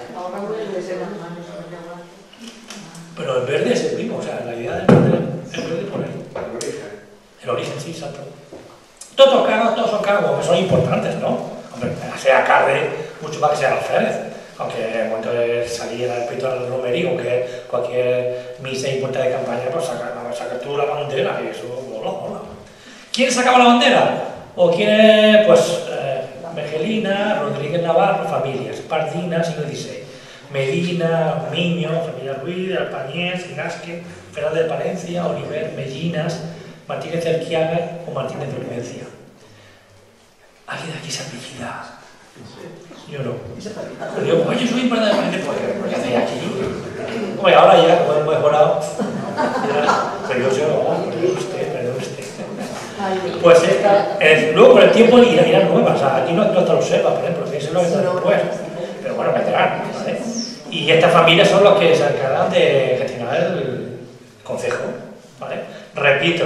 Pero el verde es el mismo, o sea, la idea del verde es el verde por ahí. El origen, sí, exacto. Todos son cargos que son importantes, ¿no? Hombre, sea carne, mucho más que sea alférez. Aunque en el momento de salir al espiritual del romerío, que cualquier misa importante de campaña, pues saca tú la bandera, y eso mola. ¿Quién sacaba la bandera? O quién, pues, Mergelina, Rodríguez Navarro, familias, Pardina, siglo XVI. Medina, Miño, familia Ruiz, Alpañés, Gasque, Fernández de Palencia, Oliver, Mellinas, Martínez de Alquiaga o Martínez de Olivencia. ¿Alguien de aquí se apellida? Yo no. Pero digo, pues yo soy Fernández de Palencia, ¿por qué hacéis aquí? Hombre, ahora ya, como hemos mejorado, pero perdón usted. Pues esta, luego con el tiempo irán nuevas, o sea, aquí no está los Serpas, por ejemplo, que es lo que está después, pero bueno, vendrán, ¿vale? Y estas familias son los que se encargan de gestionar el concejo, ¿vale? Repito,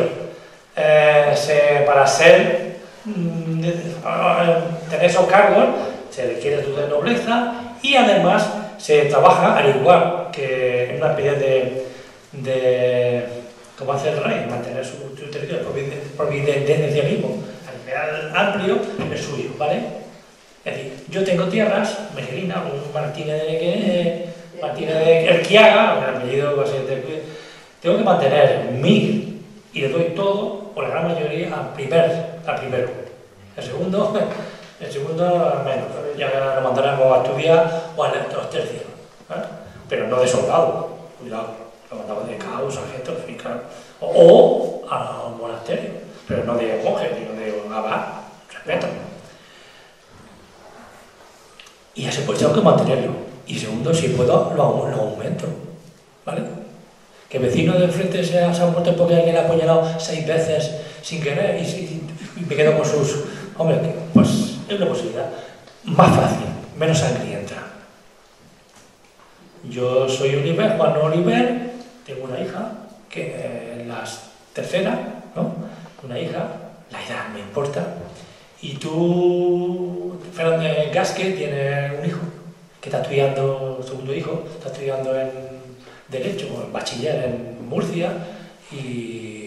para tener esos cargos se requiere tu de nobleza y además se trabaja al igual que en una especie de como hace el rey, mantener su territorio, el providencialismo a nivel amplio, es suyo, ¿vale? Es decir, yo tengo tierras, Mejerina, un Martínez de Erquiaga, el apellido va a ser tengo que mantener mi, y le doy todo, o la gran mayoría, al primero. El segundo menos, ya lo mandaremos a estudiar o a los tercios, ¿eh? Pero no de soldado, cuidado, lo mandamos de cabo, sargento, fiscal, o a un monasterio, pero no de monje, sino de un abad, respeto. Y ese pues tengo que mantenerlo. Y segundo, si puedo, lo aumento, ¿vale? Que el vecino de enfrente se ha muerto porque alguien le ha apuñalado 6 veces sin querer y me quedo con sus... Hombre, pues es una posibilidad más fácil, menos sangrienta. Yo soy Juan Oliver, tengo una hija, que es la tercera, ¿no? Una hija, la edad me importa. Y tú, Fernández Gasque, tienes un hijo que está estudiando, segundo hijo, está estudiando en Derecho, en bachiller en Murcia, y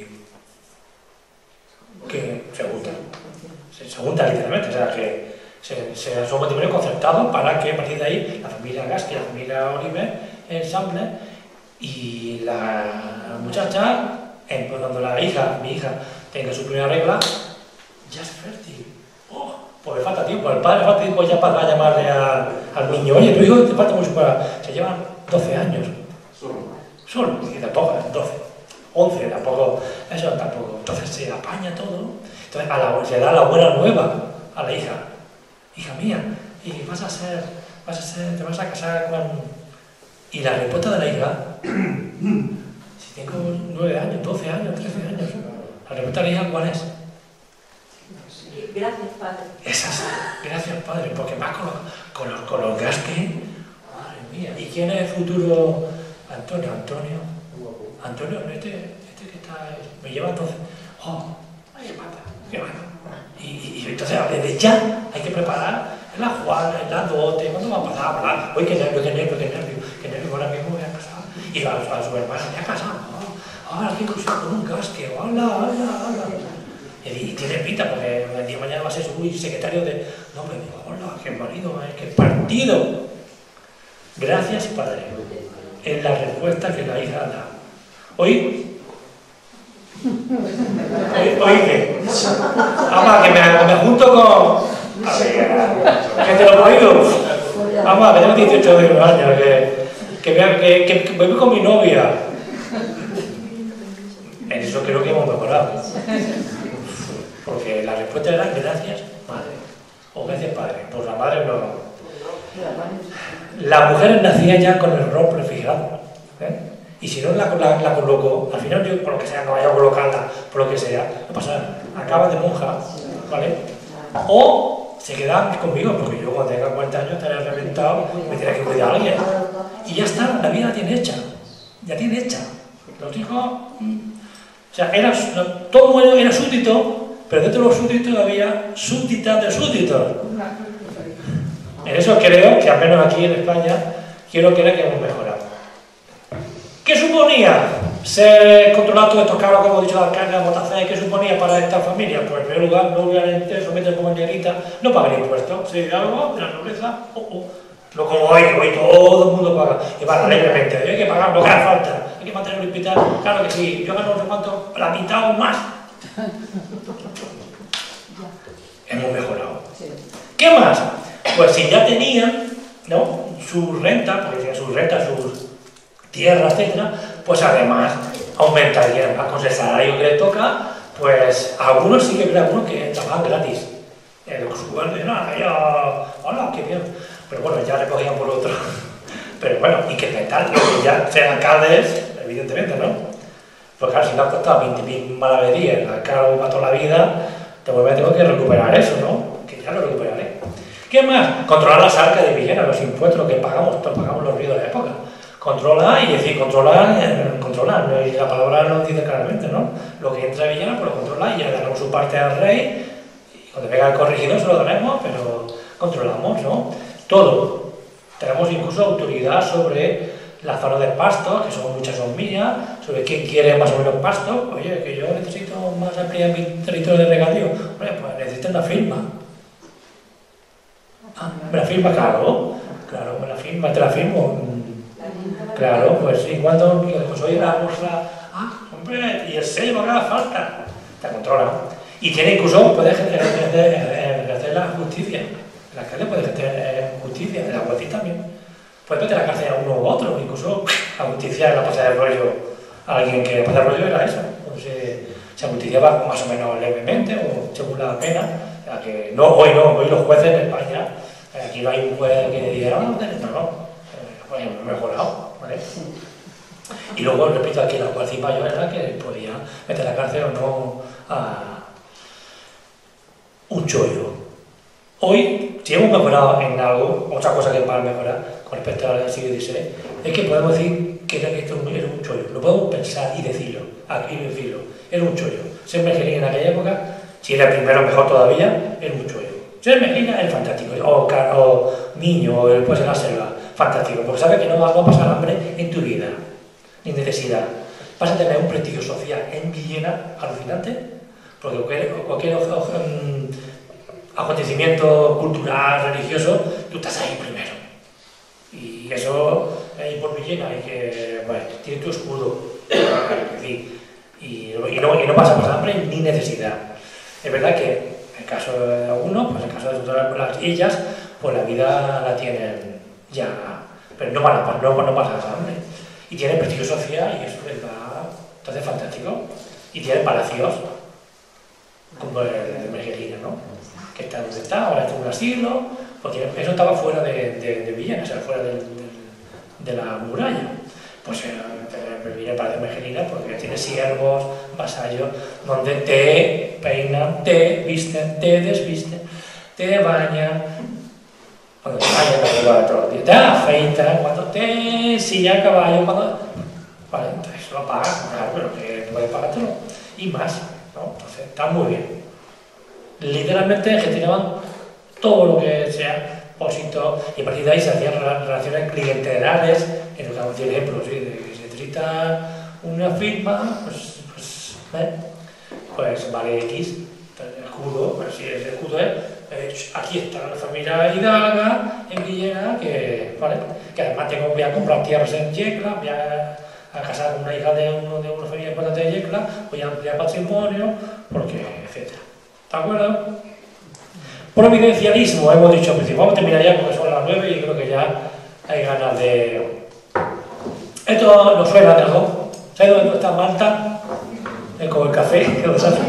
que se junta literalmente, o sea que son un matrimonio concertado para que a partir de ahí la familia Gasque y la familia Oliver ensamble, y la muchacha, cuando mi hija, tenga su primera regla, ya es fértil. Pues le falta tiempo, al padre le falta tiempo ya para llamarle al niño, oye, tu hijo te falta mucho para... Se llevan 12 años. Solo, y tampoco, 12, 11, tampoco, eso tampoco. Entonces se apaña todo. Entonces se da la buena nueva a la hija. Hija mía, y te vas a casar con... Y la respuesta de la hija, si tengo 9 años, 12 años, 13 años, la respuesta de la hija, ¿cuál es? Gracias, padre. Esas, gracias, padre, porque más con los Gasque, madre mía. ¿Y quién es el futuro? Antonio, este que está, me lleva entonces, vaya pata, qué bueno. Y entonces desde ya hay que preparar la jugada, la dote, cuándo va a pasar a hablar, oye, qué nervio, ahora mismo voy a casar. Y a su hermana, me ha casado, ahora qué ilusión con un Gasque, hola. Y tiene pinta, porque el día de mañana va a ser su secretario de... No, me digo, hola, qué marido, qué partido. Gracias, padre. Es la respuesta que la hija da. ¿Oí qué? Vamos, que me junto con... A ver, que te lo he oído. Vamos, que tengo 18 años, que voy con mi novia. En eso creo que hemos mejorado. Porque la respuesta era gracias, madre. O gracias, padre. Pues la madre no. Las mujeres nacían ya con el rol prefijado, ¿eh? Y si no la coloco, al final yo, por lo que sea, no vaya a colocarla, por lo que sea, no pasa nada. Acaba de monja, ¿vale? O se quedan conmigo, porque yo cuando tenga 40 años estaré reventado, me tiene que cuidar a alguien. Y ya está, la vida la tiene hecha. Ya tiene hecha. Los hijos... O sea, todo bueno era súbdito, pero dentro de los súbditos había súbditas de súbditos. En eso creo que, al menos aquí en España, quiero creer que hemos mejorado. ¿Qué suponía ser controlado todos estos cabros, como he dicho, de alcalde, Botacé? ¿Qué suponía para esta familia? Pues en primer lugar, no obviamente someten como negrita, no pagan impuestos. Se dice algo de la nobleza, no como hoy todo el mundo paga. Y van alegremente, hay que pagar lo que haga falta, hay que mantener el hospital. Claro que sí, yo gano no sé cuánto, la mitad o más. Hemos mejorado. ¿Qué más? Pues si ya tenían, ¿no?, su renta, porque tenían sus rentas, sus tierras, etcétera, pues además aumentarían con el salario que les toca, pues algunos sí que algunos que trabajan gratis. Su guardia, hola, qué bien. Pero bueno, ya recogían por otro. Pero bueno, y que tal, los que ya sean alcaldes, evidentemente, ¿no? Porque claro, si no ha costado 20.000 maravedíes, al cargo para toda la vida, tengo que recuperar eso, ¿no? Que ya lo recuperaré. ¿Qué más? Controlar las arcas de Villena, los impuestos que pagamos los ríos de la época. Controlar y decir, controlar, y la palabra lo dice claramente, ¿no? Lo que entra de Villena, pues lo controla y ya le daremos su parte al rey, y cuando venga el corregidor se lo daremos, pero controlamos, ¿no? Todo. Tenemos incluso autoridad sobre la zona del pasto, que son muchas son mías, sobre quién quiere más o menos pasto. Oye, que yo necesito más ampliar mi territorio de regadío. Hombre, pues necesito una firma. Ah, ¿me la firma? Claro, me la firma, te la firmo. Claro, pues ¿y cuándo? Pues oye, la bolsa. Ah, hombre, y el sello que haga falta. Te controla. Y tiene incluso, puede ejercer la justicia. El alcalde puede ejercer justicia, el aguacil también. Puede meter a la cárcel a uno u otro, incluso ajusticiar la pasada del rollo a alguien que la pasada del rollo era eso. Pues, se ajusticiaba más o menos levemente o según la pena. O sea, que hoy los jueces en España, aquí no hay un juez que diga, no, pues hemos mejorado, ¿vale? Y luego, repito, aquí la aguacil mayor era que podía meter a la cárcel o no a un chollo. Hoy, si hemos mejorado en algo, otra cosa que para mejorar con respecto al siglo XVI, es que podemos decir que esto era un chollo. Lo podemos pensar y decirlo, era un chollo. Ser Mergelina en aquella época, si era el primero mejor todavía, era un chollo. Ser Mergelina es fantástico, o niño, o después en la selva, fantástico, porque sabes que no vas a pasar hambre en tu vida, ni necesidad. Vas a tener un prestigio social en Villena alucinante, porque cualquier acontecimiento cultural, religioso, tú estás ahí primero. Y eso, ahí por Villena, hay que, bueno, tiene tu escudo, y no vas a pasar hambre ni necesidad. Es verdad que en el caso de algunos, pues en el caso de todas las islas, pues la vida la tienen ya, pero no pasas hambre. Y tienen prestigio social y eso les va, entonces fantástico. Y tienen palacios, como el de Mergelina, ¿no? Que está donde está, ahora está en un asilo, porque eso estaba fuera de Villena, o sea, fuera de la muralla. Pues viene el Palacio de Mergelina porque tiene siervos, vasallos, donde te peinan, te visten, te desvisten, te bañan, cuando te bañan, todos los días, te afeitan, cuando te sillan a caballo, cuando... Vale, entonces lo pagas, claro, pero que puedes pagártelo, y más, ¿no? Entonces está muy bien. Literalmente gestionaban todo lo que sea pósito y a partir de ahí se hacían relaciones clientelares, en lo que vamos a decir ejemplos, ¿sí? De que se necesita una firma, pues vale X, el escudo, pues si el escudo es, aquí está la familia Hidalga en Villena, que, ¿vale? Que además voy a comprar tierras en Yecla, voy a casar con una hija de una familia importante de Yecla, voy a ampliar patrimonio, porque, etc. ¿De acuerdo? Providencialismo, hemos dicho al principio. Vamos a terminar ya porque son las 9 y creo que ya hay ganas de... Esto nos suena de algo. ¿Sabéis dónde está Malta? Con el café, que os hace.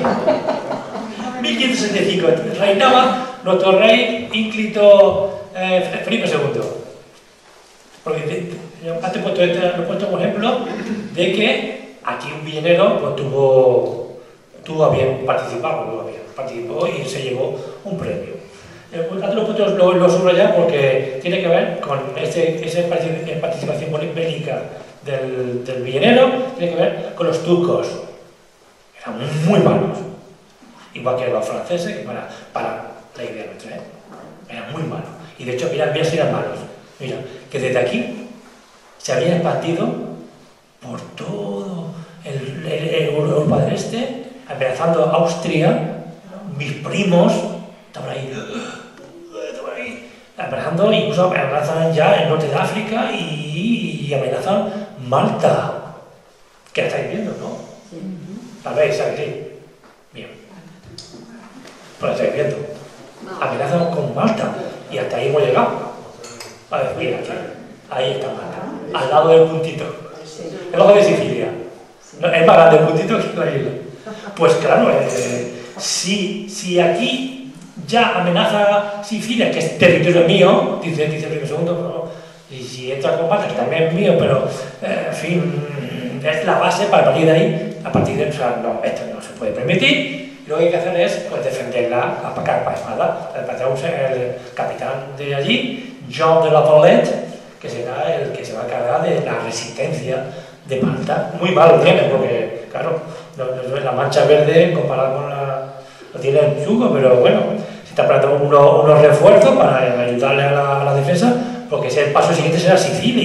1565. Reinaba nuestro rey ínclito Felipe II. Porque antes lo he puesto como ejemplo de que aquí un villenero pues, tuvo a bien participar, participó y se llevó un premio. Antes lo subrayé porque tiene que ver con esa participación bélica del villenero, tiene que ver con los turcos. Eran muy malos, igual que los franceses, que para la idea nuestra, eran muy malos. Y de hecho, mira si eran malos. Mira, que desde aquí se habían expandido por todo Europa del Este, amenazando a Austria. Mis primos estaban ahí, amenazando, incluso amenazan ya el norte de África y amenazan Malta, que la estáis viendo, ¿no? ¿La veis? ¿Sabéis? Sí. Bien. Pues la estáis viendo. Amenazan con Malta y hasta ahí hemos llegado. A ver, mira, ahí está Malta, al lado del puntito, debajo de Sicilia. No, es más grande el puntito que la isla. Pues claro, si aquí ya amenaza Sicilia, que es territorio mío, dice el primer segundo, y si entra con Malta, que también es mío, pero en fin, es la base para partir de ahí, a partir de, o sea, no, esto no se puede permitir. Y lo que hay que hacer es pues, defenderla a capa espada. El capitán de allí, Jean de la Valette, que será el que se va a encargar de la resistencia de Malta. Muy mal lo tiene, porque, claro, la mancha verde comparada con lo tiene el yugo, pero bueno, se está preparando unos refuerzos para ayudarle a la defensa, porque el paso siguiente será Sicilia.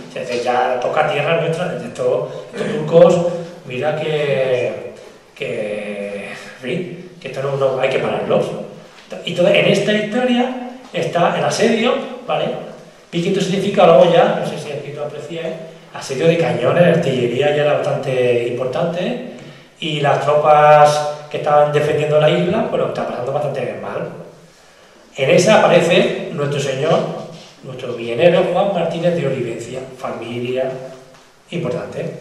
Desde ya toca tierra nuestra, desde estos turcos, mira que en fin, que esto no hay que pararlos. Y entonces, en esta historia está el asedio, ¿vale? Piquito significa luego ya, no sé si aquí lo apreciáis, asedio de cañones, artillería ya era bastante importante, y las tropas que estaban defendiendo la isla, bueno, está pasando bastante mal. En esa aparece nuestro señor, nuestro villenero Juan Martínez de Olivencia, familia importante.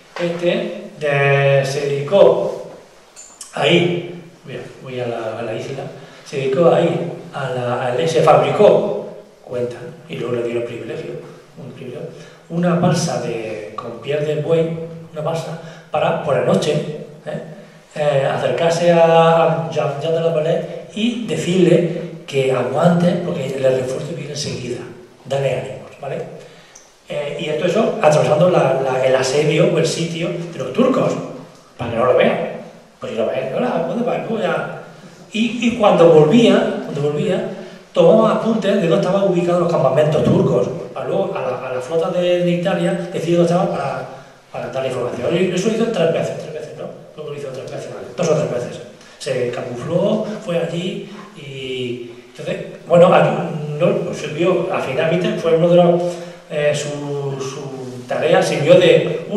Se dedicó ahí, mira, voy a la isla, se dedicó ahí, se fabricó, cuentan, y luego le dieron privilegio, una balsa con piel de buey, una balsa para, por la noche, acercarse a Jean de la Valette y decirle que aguante, porque el refuerzo viene enseguida, dale ánimos, ¿vale? Y esto eso atravesando el asedio o el sitio de los turcos, para que no lo vean. Pues si lo ven, hola, ¿dónde vas? Y cuando volvía, tomaba apuntes de dónde estaban ubicados los campamentos turcos, para luego a la flota de Italia decir dónde estaban para dar información. Y eso lo hizo tres veces, ¿no? Luego lo hizo 3 veces, 2 o 3 veces. Se camufló, fue allí y... Entonces, bueno, no sirvió, finalmente fue uno de los... su tarea sirvió de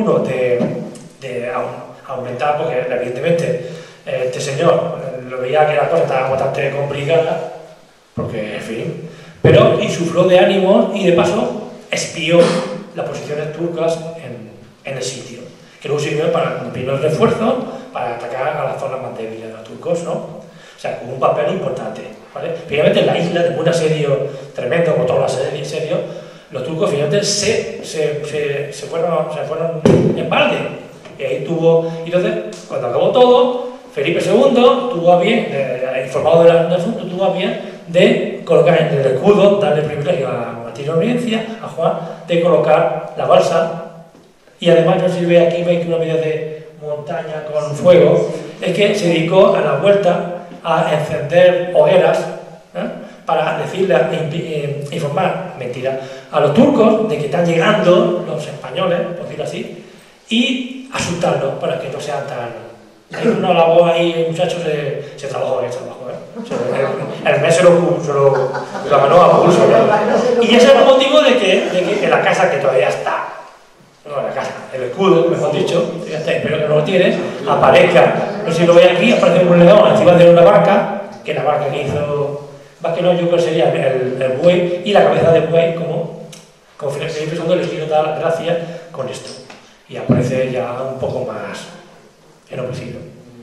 aumentar, porque evidentemente este señor lo veía que la cosa estaba bastante complicada, porque, en fin, pero insufló de ánimo y de paso espió las posiciones turcas en el sitio, que luego sirvió para cumplir el refuerzo, para atacar a las zonas más débiles de los turcos, ¿no? O sea, con un papel importante, ¿vale? Finalmente en la isla, de un asedio tremendo, como todos los asedios, los turcos finalmente se fueron en balde. Y ahí entonces, cuando acabó todo, Felipe II tuvo a bien, informado del asunto, tuvo a bien de colocar en el escudo, darle privilegio a Martín de Olivencia, a Juan, de colocar la balsa. Y además no sirve aquí, veis que una medida de montaña con fuego, es que se dedicó a la vuelta a encender hogueras, para decirle, informar, mentira, a los turcos de que están llegando los españoles, por decirlo así, y asustarlos para que no sean tan... Hay una labor ahí, muchachos, se trabajó, el mes se lo ganó a pulso, ¿no? Y ese es el motivo de que en la casa que todavía está, no, la casa, el escudo, mejor dicho, ya está, espero que no lo tienes, aparezca, no sé si lo veis aquí, aparece un león encima de una vaca, que la vaca que hizo... Más que no, yo creo que sería el buey y la cabeza del buey, como Felipe II les quiero dar gracias con esto. Y aparece ya un poco más ennoblecido.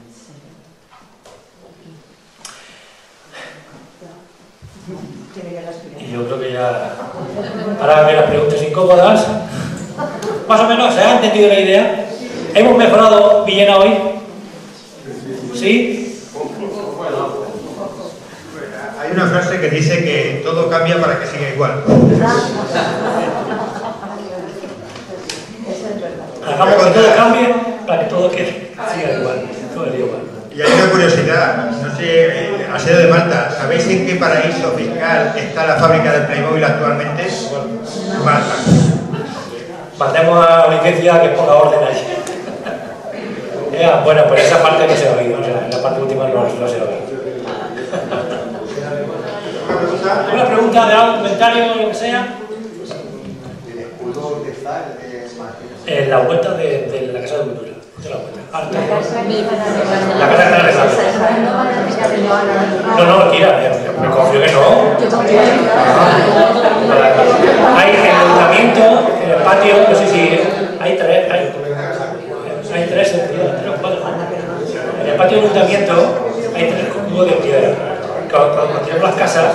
Y yo creo que ya... Ahora ver las preguntas incómodas. Más o menos, ¿se ha entendido la idea? ¿Hemos mejorado Villena hoy? ¿Sí? Hay una frase que dice que todo cambia para que siga igual. Hagamos que todo cambie para que todo siga igual. Y hay una curiosidad, no sé, Asedio de Malta, ¿sabéis en qué paraíso fiscal está la fábrica del Playmobil actualmente? Malta. Mandemos a Olivencia que ponga orden allí. Bueno, pues esa parte no se ha oído, o sea, la parte última no se ha oído. ¿Alguna pregunta de algún comentario o lo que sea? ¿El escudo que está En la vuelta de la Casa de Cultura. De la vuelta. La casa de No, Kira, me confío que no. Hay en el ayuntamiento, en el patio, no sé si hay 3, hay 3 o 4. En el patio del ayuntamiento hay 3 cubos de piedra. Cuando tenemos las casas,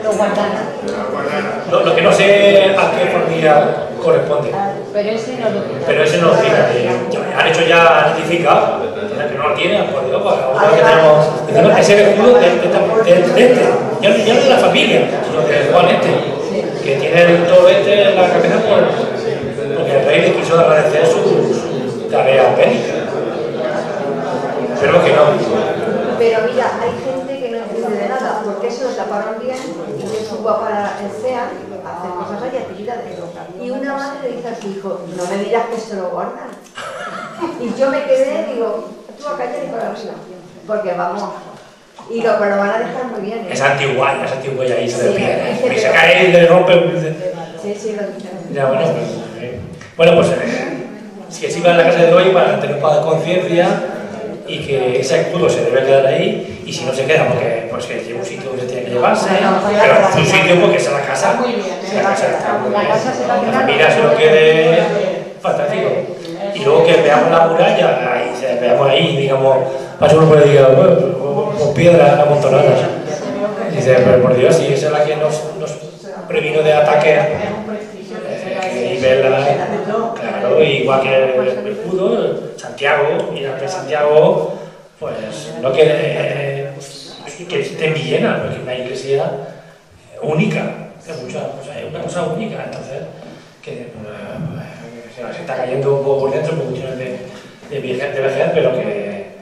lo que no sé a qué familia corresponde. Pero ese no lo tiene. Han hecho ya, han identificado, que no lo tiene, por Dios, ahora que tenemos ese escudo de este, ya no de la familia, sino de Juan que tiene todo en la cabeza porque el rey le quiso agradecer su tarea bélica. Pero que no. Pero mira, hay gente que no entiende de nada, porque eso lo taparon bien y que suba para el CEA a hacer cosas allá, actividades. Y una madre le dice a su hijo, no me digas que se lo guardan. Y yo me quedé, digo, tú a callar y para arriba, porque vamos. Y pero lo van a dejar muy bien. Es antigua y ahí se despide. Sí, Y se cae y le rompe. Sí, lo dicen. Ya, bueno, pues si es iba a la casa de hoy para tener un poco de conciencia y que ese escudo se debe quedar ahí, y si no se queda, porque pues que lleva un sitio donde tiene que llevarse, pero es un sitio porque es la casa. La casa está muy bien. Mira, se lo quede fantástico. Y luego que veamos la muralla, y veamos ahí, digamos, para uno puede decir, con piedras amontonadas. Dice, pero por Dios, si esa es la que nos previno de ataques. Y verla, claro, igual que el escudo, Santiago, y ante Santiago, pues no quiere que esté en Villena, porque es una iglesia única, es una cosa única, entonces, que se está cayendo un poco por dentro por cuestiones de vejez, pero que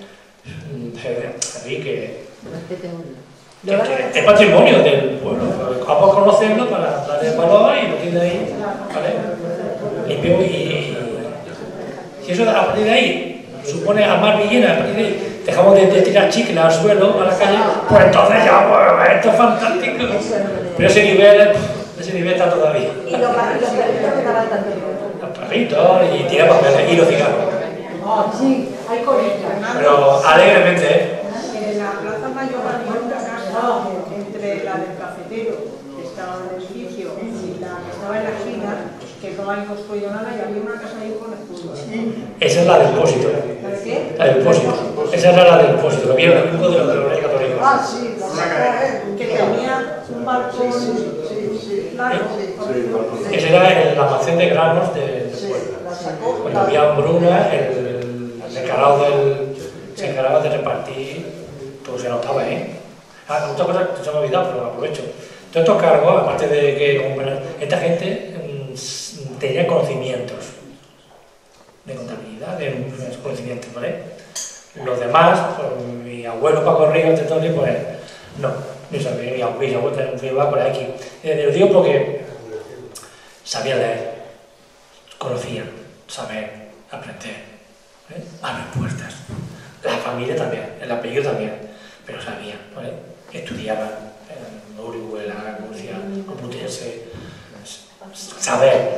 es patrimonio del pueblo. Vamos a conocerlo para darle valor y lo tiene ahí, ¿vale? Limpio y si eso a partir de ahí supone amar Villena, a partir de ahí dejamos de tirar chicles al suelo, a la calle, pues entonces ya, pues, esto es fantástico. Pero ese nivel está todavía. Y los perritos que daban tanto. Los perritos y tirar papeles y los cigarros. Sí, hay colillas. Pero alegremente, En la Plaza Mayor había una casa entre la del cafetero, que estaba en el edificio, y la que estaba en la esquina, que no hay construido nada, y había una casa ahí con escudo. esa es la del depósito. ¿La de qué? La del depósito. Esa era la del depósito, que había el escudo de los reyes católicos. Ah, sí, que tenía un balcón largo. Ese era el almacén de granos del pueblo. Cuando había hambruna, el se encargaba de repartir, todo se notaba, ¿eh? Otra cosa que se me ha olvidado, pero aprovecho. Todos estos cargos, aparte de que esta gente tenía conocimientos de contabilidad, de muchos conocimientos, ¿vale? Los demás, pues, mi abuelo Paco Ríos de Tony, pues no, ni sabía, mi abuelo iba por aquí. Lo digo porque sabía leer, conocía, saber, aprender, ¿eh? Abrir puertas. La familia también, el apellido también, pero sabía, ¿vale? Estudiaban en Orihuela, Murcia, Complutense, saber,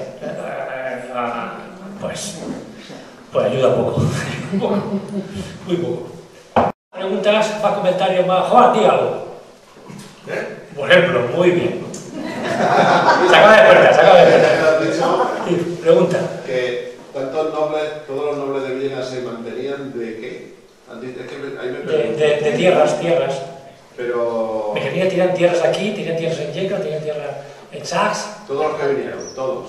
pues ayuda poco, muy poco. Preguntas, más comentarios, más. Juan, di algo. Por ejemplo, muy bien. Se acaba de despertar. Sí, pregunta. Que tantos nobles, todos los nobles de Villena se mantenían de qué? Es que ahí me De tierras. Pero... Me quería tirar tierras aquí, tiran tierras en Yecla, tiran tierras en Sax. Todos los que vinieron, todos.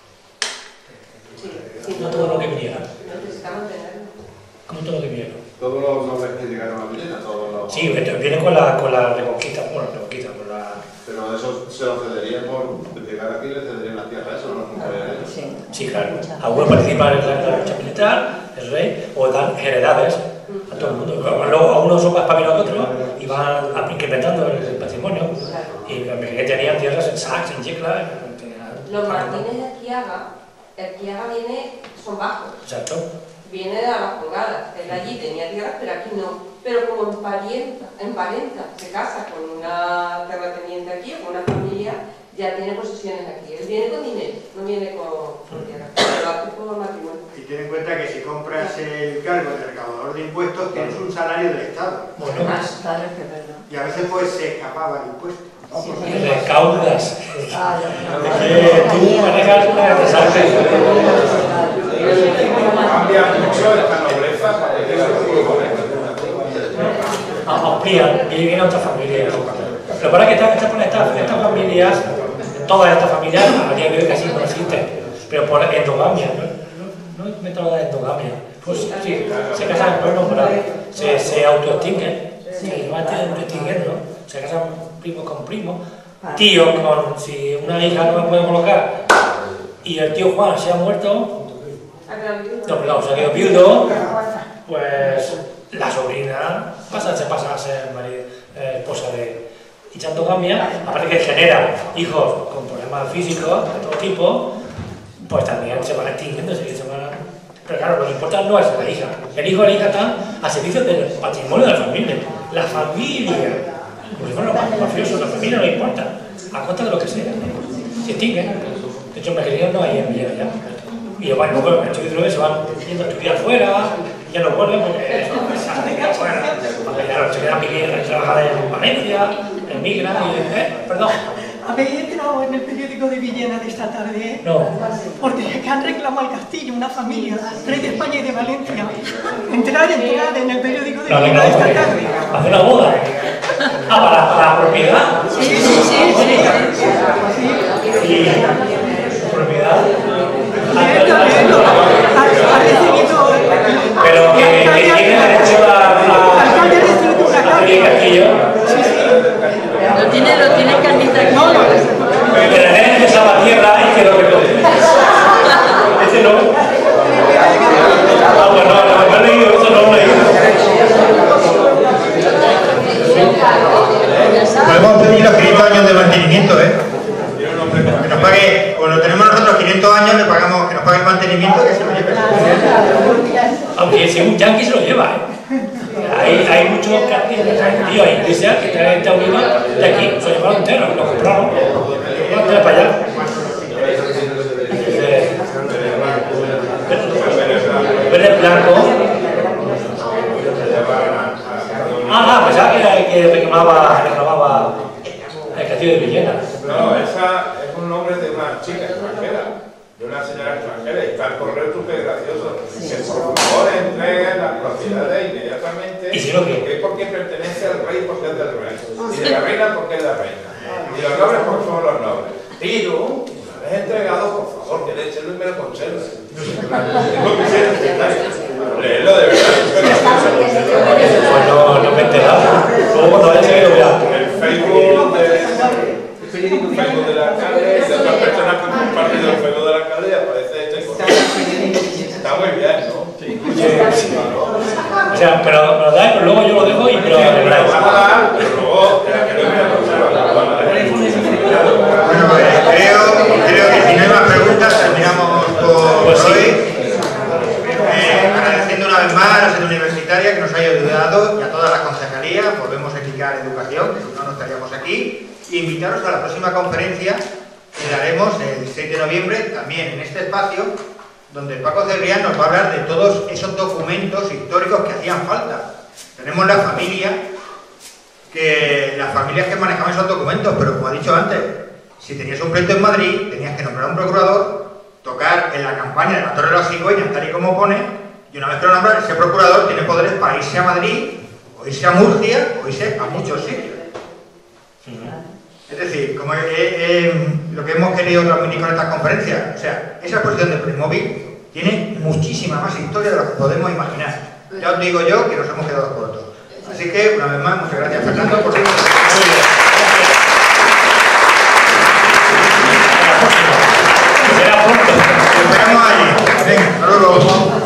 No todo lo que viniera. ¿Cómo todo lo que vinieron? Todos los nobles que llegaron a Villena, todos los... Sí, viene con la reconquista, con la... Pero eso se lo cederían por llegar aquí, le cederían la tierra, eso no lo cumplirían ellos. Sí, claro. Algunos participan en la lucha militar, el rey, o dan heredades a todo el mundo. Luego a unos son más espabilados que otros y van incrementando el patrimonio. Y que tenían tierras en Sax, en Yecla. Los Martínez de Arquiaga, son bajos. Exacto. Viene de las Colgadas. Él allí tenía tierras, pero aquí no. Pero como emparenta, se casa con una terrateniente aquí o con una familia, ya tiene posesiones aquí. Él viene con dinero, no viene con tierra. Lo hace por matrimonio. Y ten en cuenta que si compras el cargo de recaudador de impuestos, tienes un salario del Estado. Bueno, y a veces pues se escapaba el impuesto. recaudas. Tú manejas una desastre. Cambia mucho esta nobleza para que amplían y vienen otras familias. Lo que pasa es que estas familias, todas estas familias, a día de hoy casi no existen, pero por endogamia, no es método de endogamia. Pues sí, se casan por nombrar, se autoextinguen, se van extinguiendo, se casan primo con primo, tío con, si una hija no me puede colocar y el tío Juan se ha muerto, no, perdón, se ha quedado viudo, pues la sobrina se pasa a ser esposa de... endogamia, aparte que genera hijos con problemas físicos de todo tipo, pues también se van extinguiendo, pero claro, lo que importa no es la hija. El hijo y la hija están a servicio del patrimonio de la familia. La familia, pues bueno, los mafiosos, la familia no le importa, a costa de lo que sea. Se extinguen. De hecho, en Mejería no hay en Villena ya. Y bueno, yo creo que se van yendo a estudiar fuera, ya no vuelven porque se han fuera. Claro, se quedan viviendo, trabajar en Valencia, emigran y... perdón. ¿Habéis entrado en el periódico de Villena de esta tarde? No. Porque es que han reclamado el castillo, una familia, rey de España y de Valencia. Entrad en el periódico de Villena de esta tarde. ¿Hace una boda? Ah, para la propiedad. Sí. Y propiedad. Ha recibido... Pero que tiene derecho a... Alcalde de Distrito Castillo. Lo tiene que admitir. Pero el nene de Salvatierra y que lo recoge. Ese no. Ah, bueno, no he leído, eso no lo he leído. Podemos pedir los 500 años de mantenimiento, ¿eh? Que nos pague, cuando tenemos nosotros 500 años, le pagamos que nos pague el mantenimiento y que se lo lleve. Aunque si un yanqui se lo lleva, ¿eh? Hay muchos tíos ahí, iglesias que traen esta unión de aquí, se lo llevaron entero, lo compraron, de para allá. Verde blanco. Pensaba que reclamaba el castillo de Villena. No, esa es un nombre de una chica extranjera, de una señora extranjera, y está el correo súper gracioso. Que por favor entreguen las propiedades inmediatamente. ¿Y si no qué? Que es porque pertenece al rey porque es del rey. Y de la reina porque es la reina. Y los nobles porque son los nobles. Pero, una vez entregado, por favor, que le echen y me lo conserven. Tengo que ser leerlo de verdad. Pues no me he enterado. Luego cuando vaya a seguir lo voy a... El Facebook del alcalde y de otras personas que han compartido el Facebook del alcalde aparece este correo. Está muy bien, ¿no? Sí. O sea, pero me lo dais, pero luego yo lo dejo y me lo arregláis. Pero luego Bueno, creo que si no hay más preguntas, terminamos por hoy. Agradeciendo una vez más a la sede universitaria que nos haya ayudado y a todas las concejalías. Volvemos a explicar educación, que si no, no estaríamos aquí. Y invitaros a la próxima conferencia que daremos el 6 de noviembre, también en este espacio, donde Paco Cebrián nos va a hablar de todos esos documentos históricos que hacían falta. Tenemos las familias que manejaban esos documentos, pero como he dicho antes, si tenías un pleito en Madrid, tenías que nombrar un procurador, tocar en la campaña de la Torre de las Cigüeñas, tal y como pone, y una vez que lo nombran, ese procurador tiene poderes para irse a Madrid, o irse a Murcia, o irse a muchos sitios. Es decir, como lo que hemos querido transmitir con estas conferencias, o sea, esa exposición de Playmobil tiene muchísima más historia de lo que podemos imaginar. Ya os digo yo que nos hemos quedado cortos. Así que, una vez más, muchas gracias, Fernando, por su... Nos esperamos allí. Venga, hasta luego.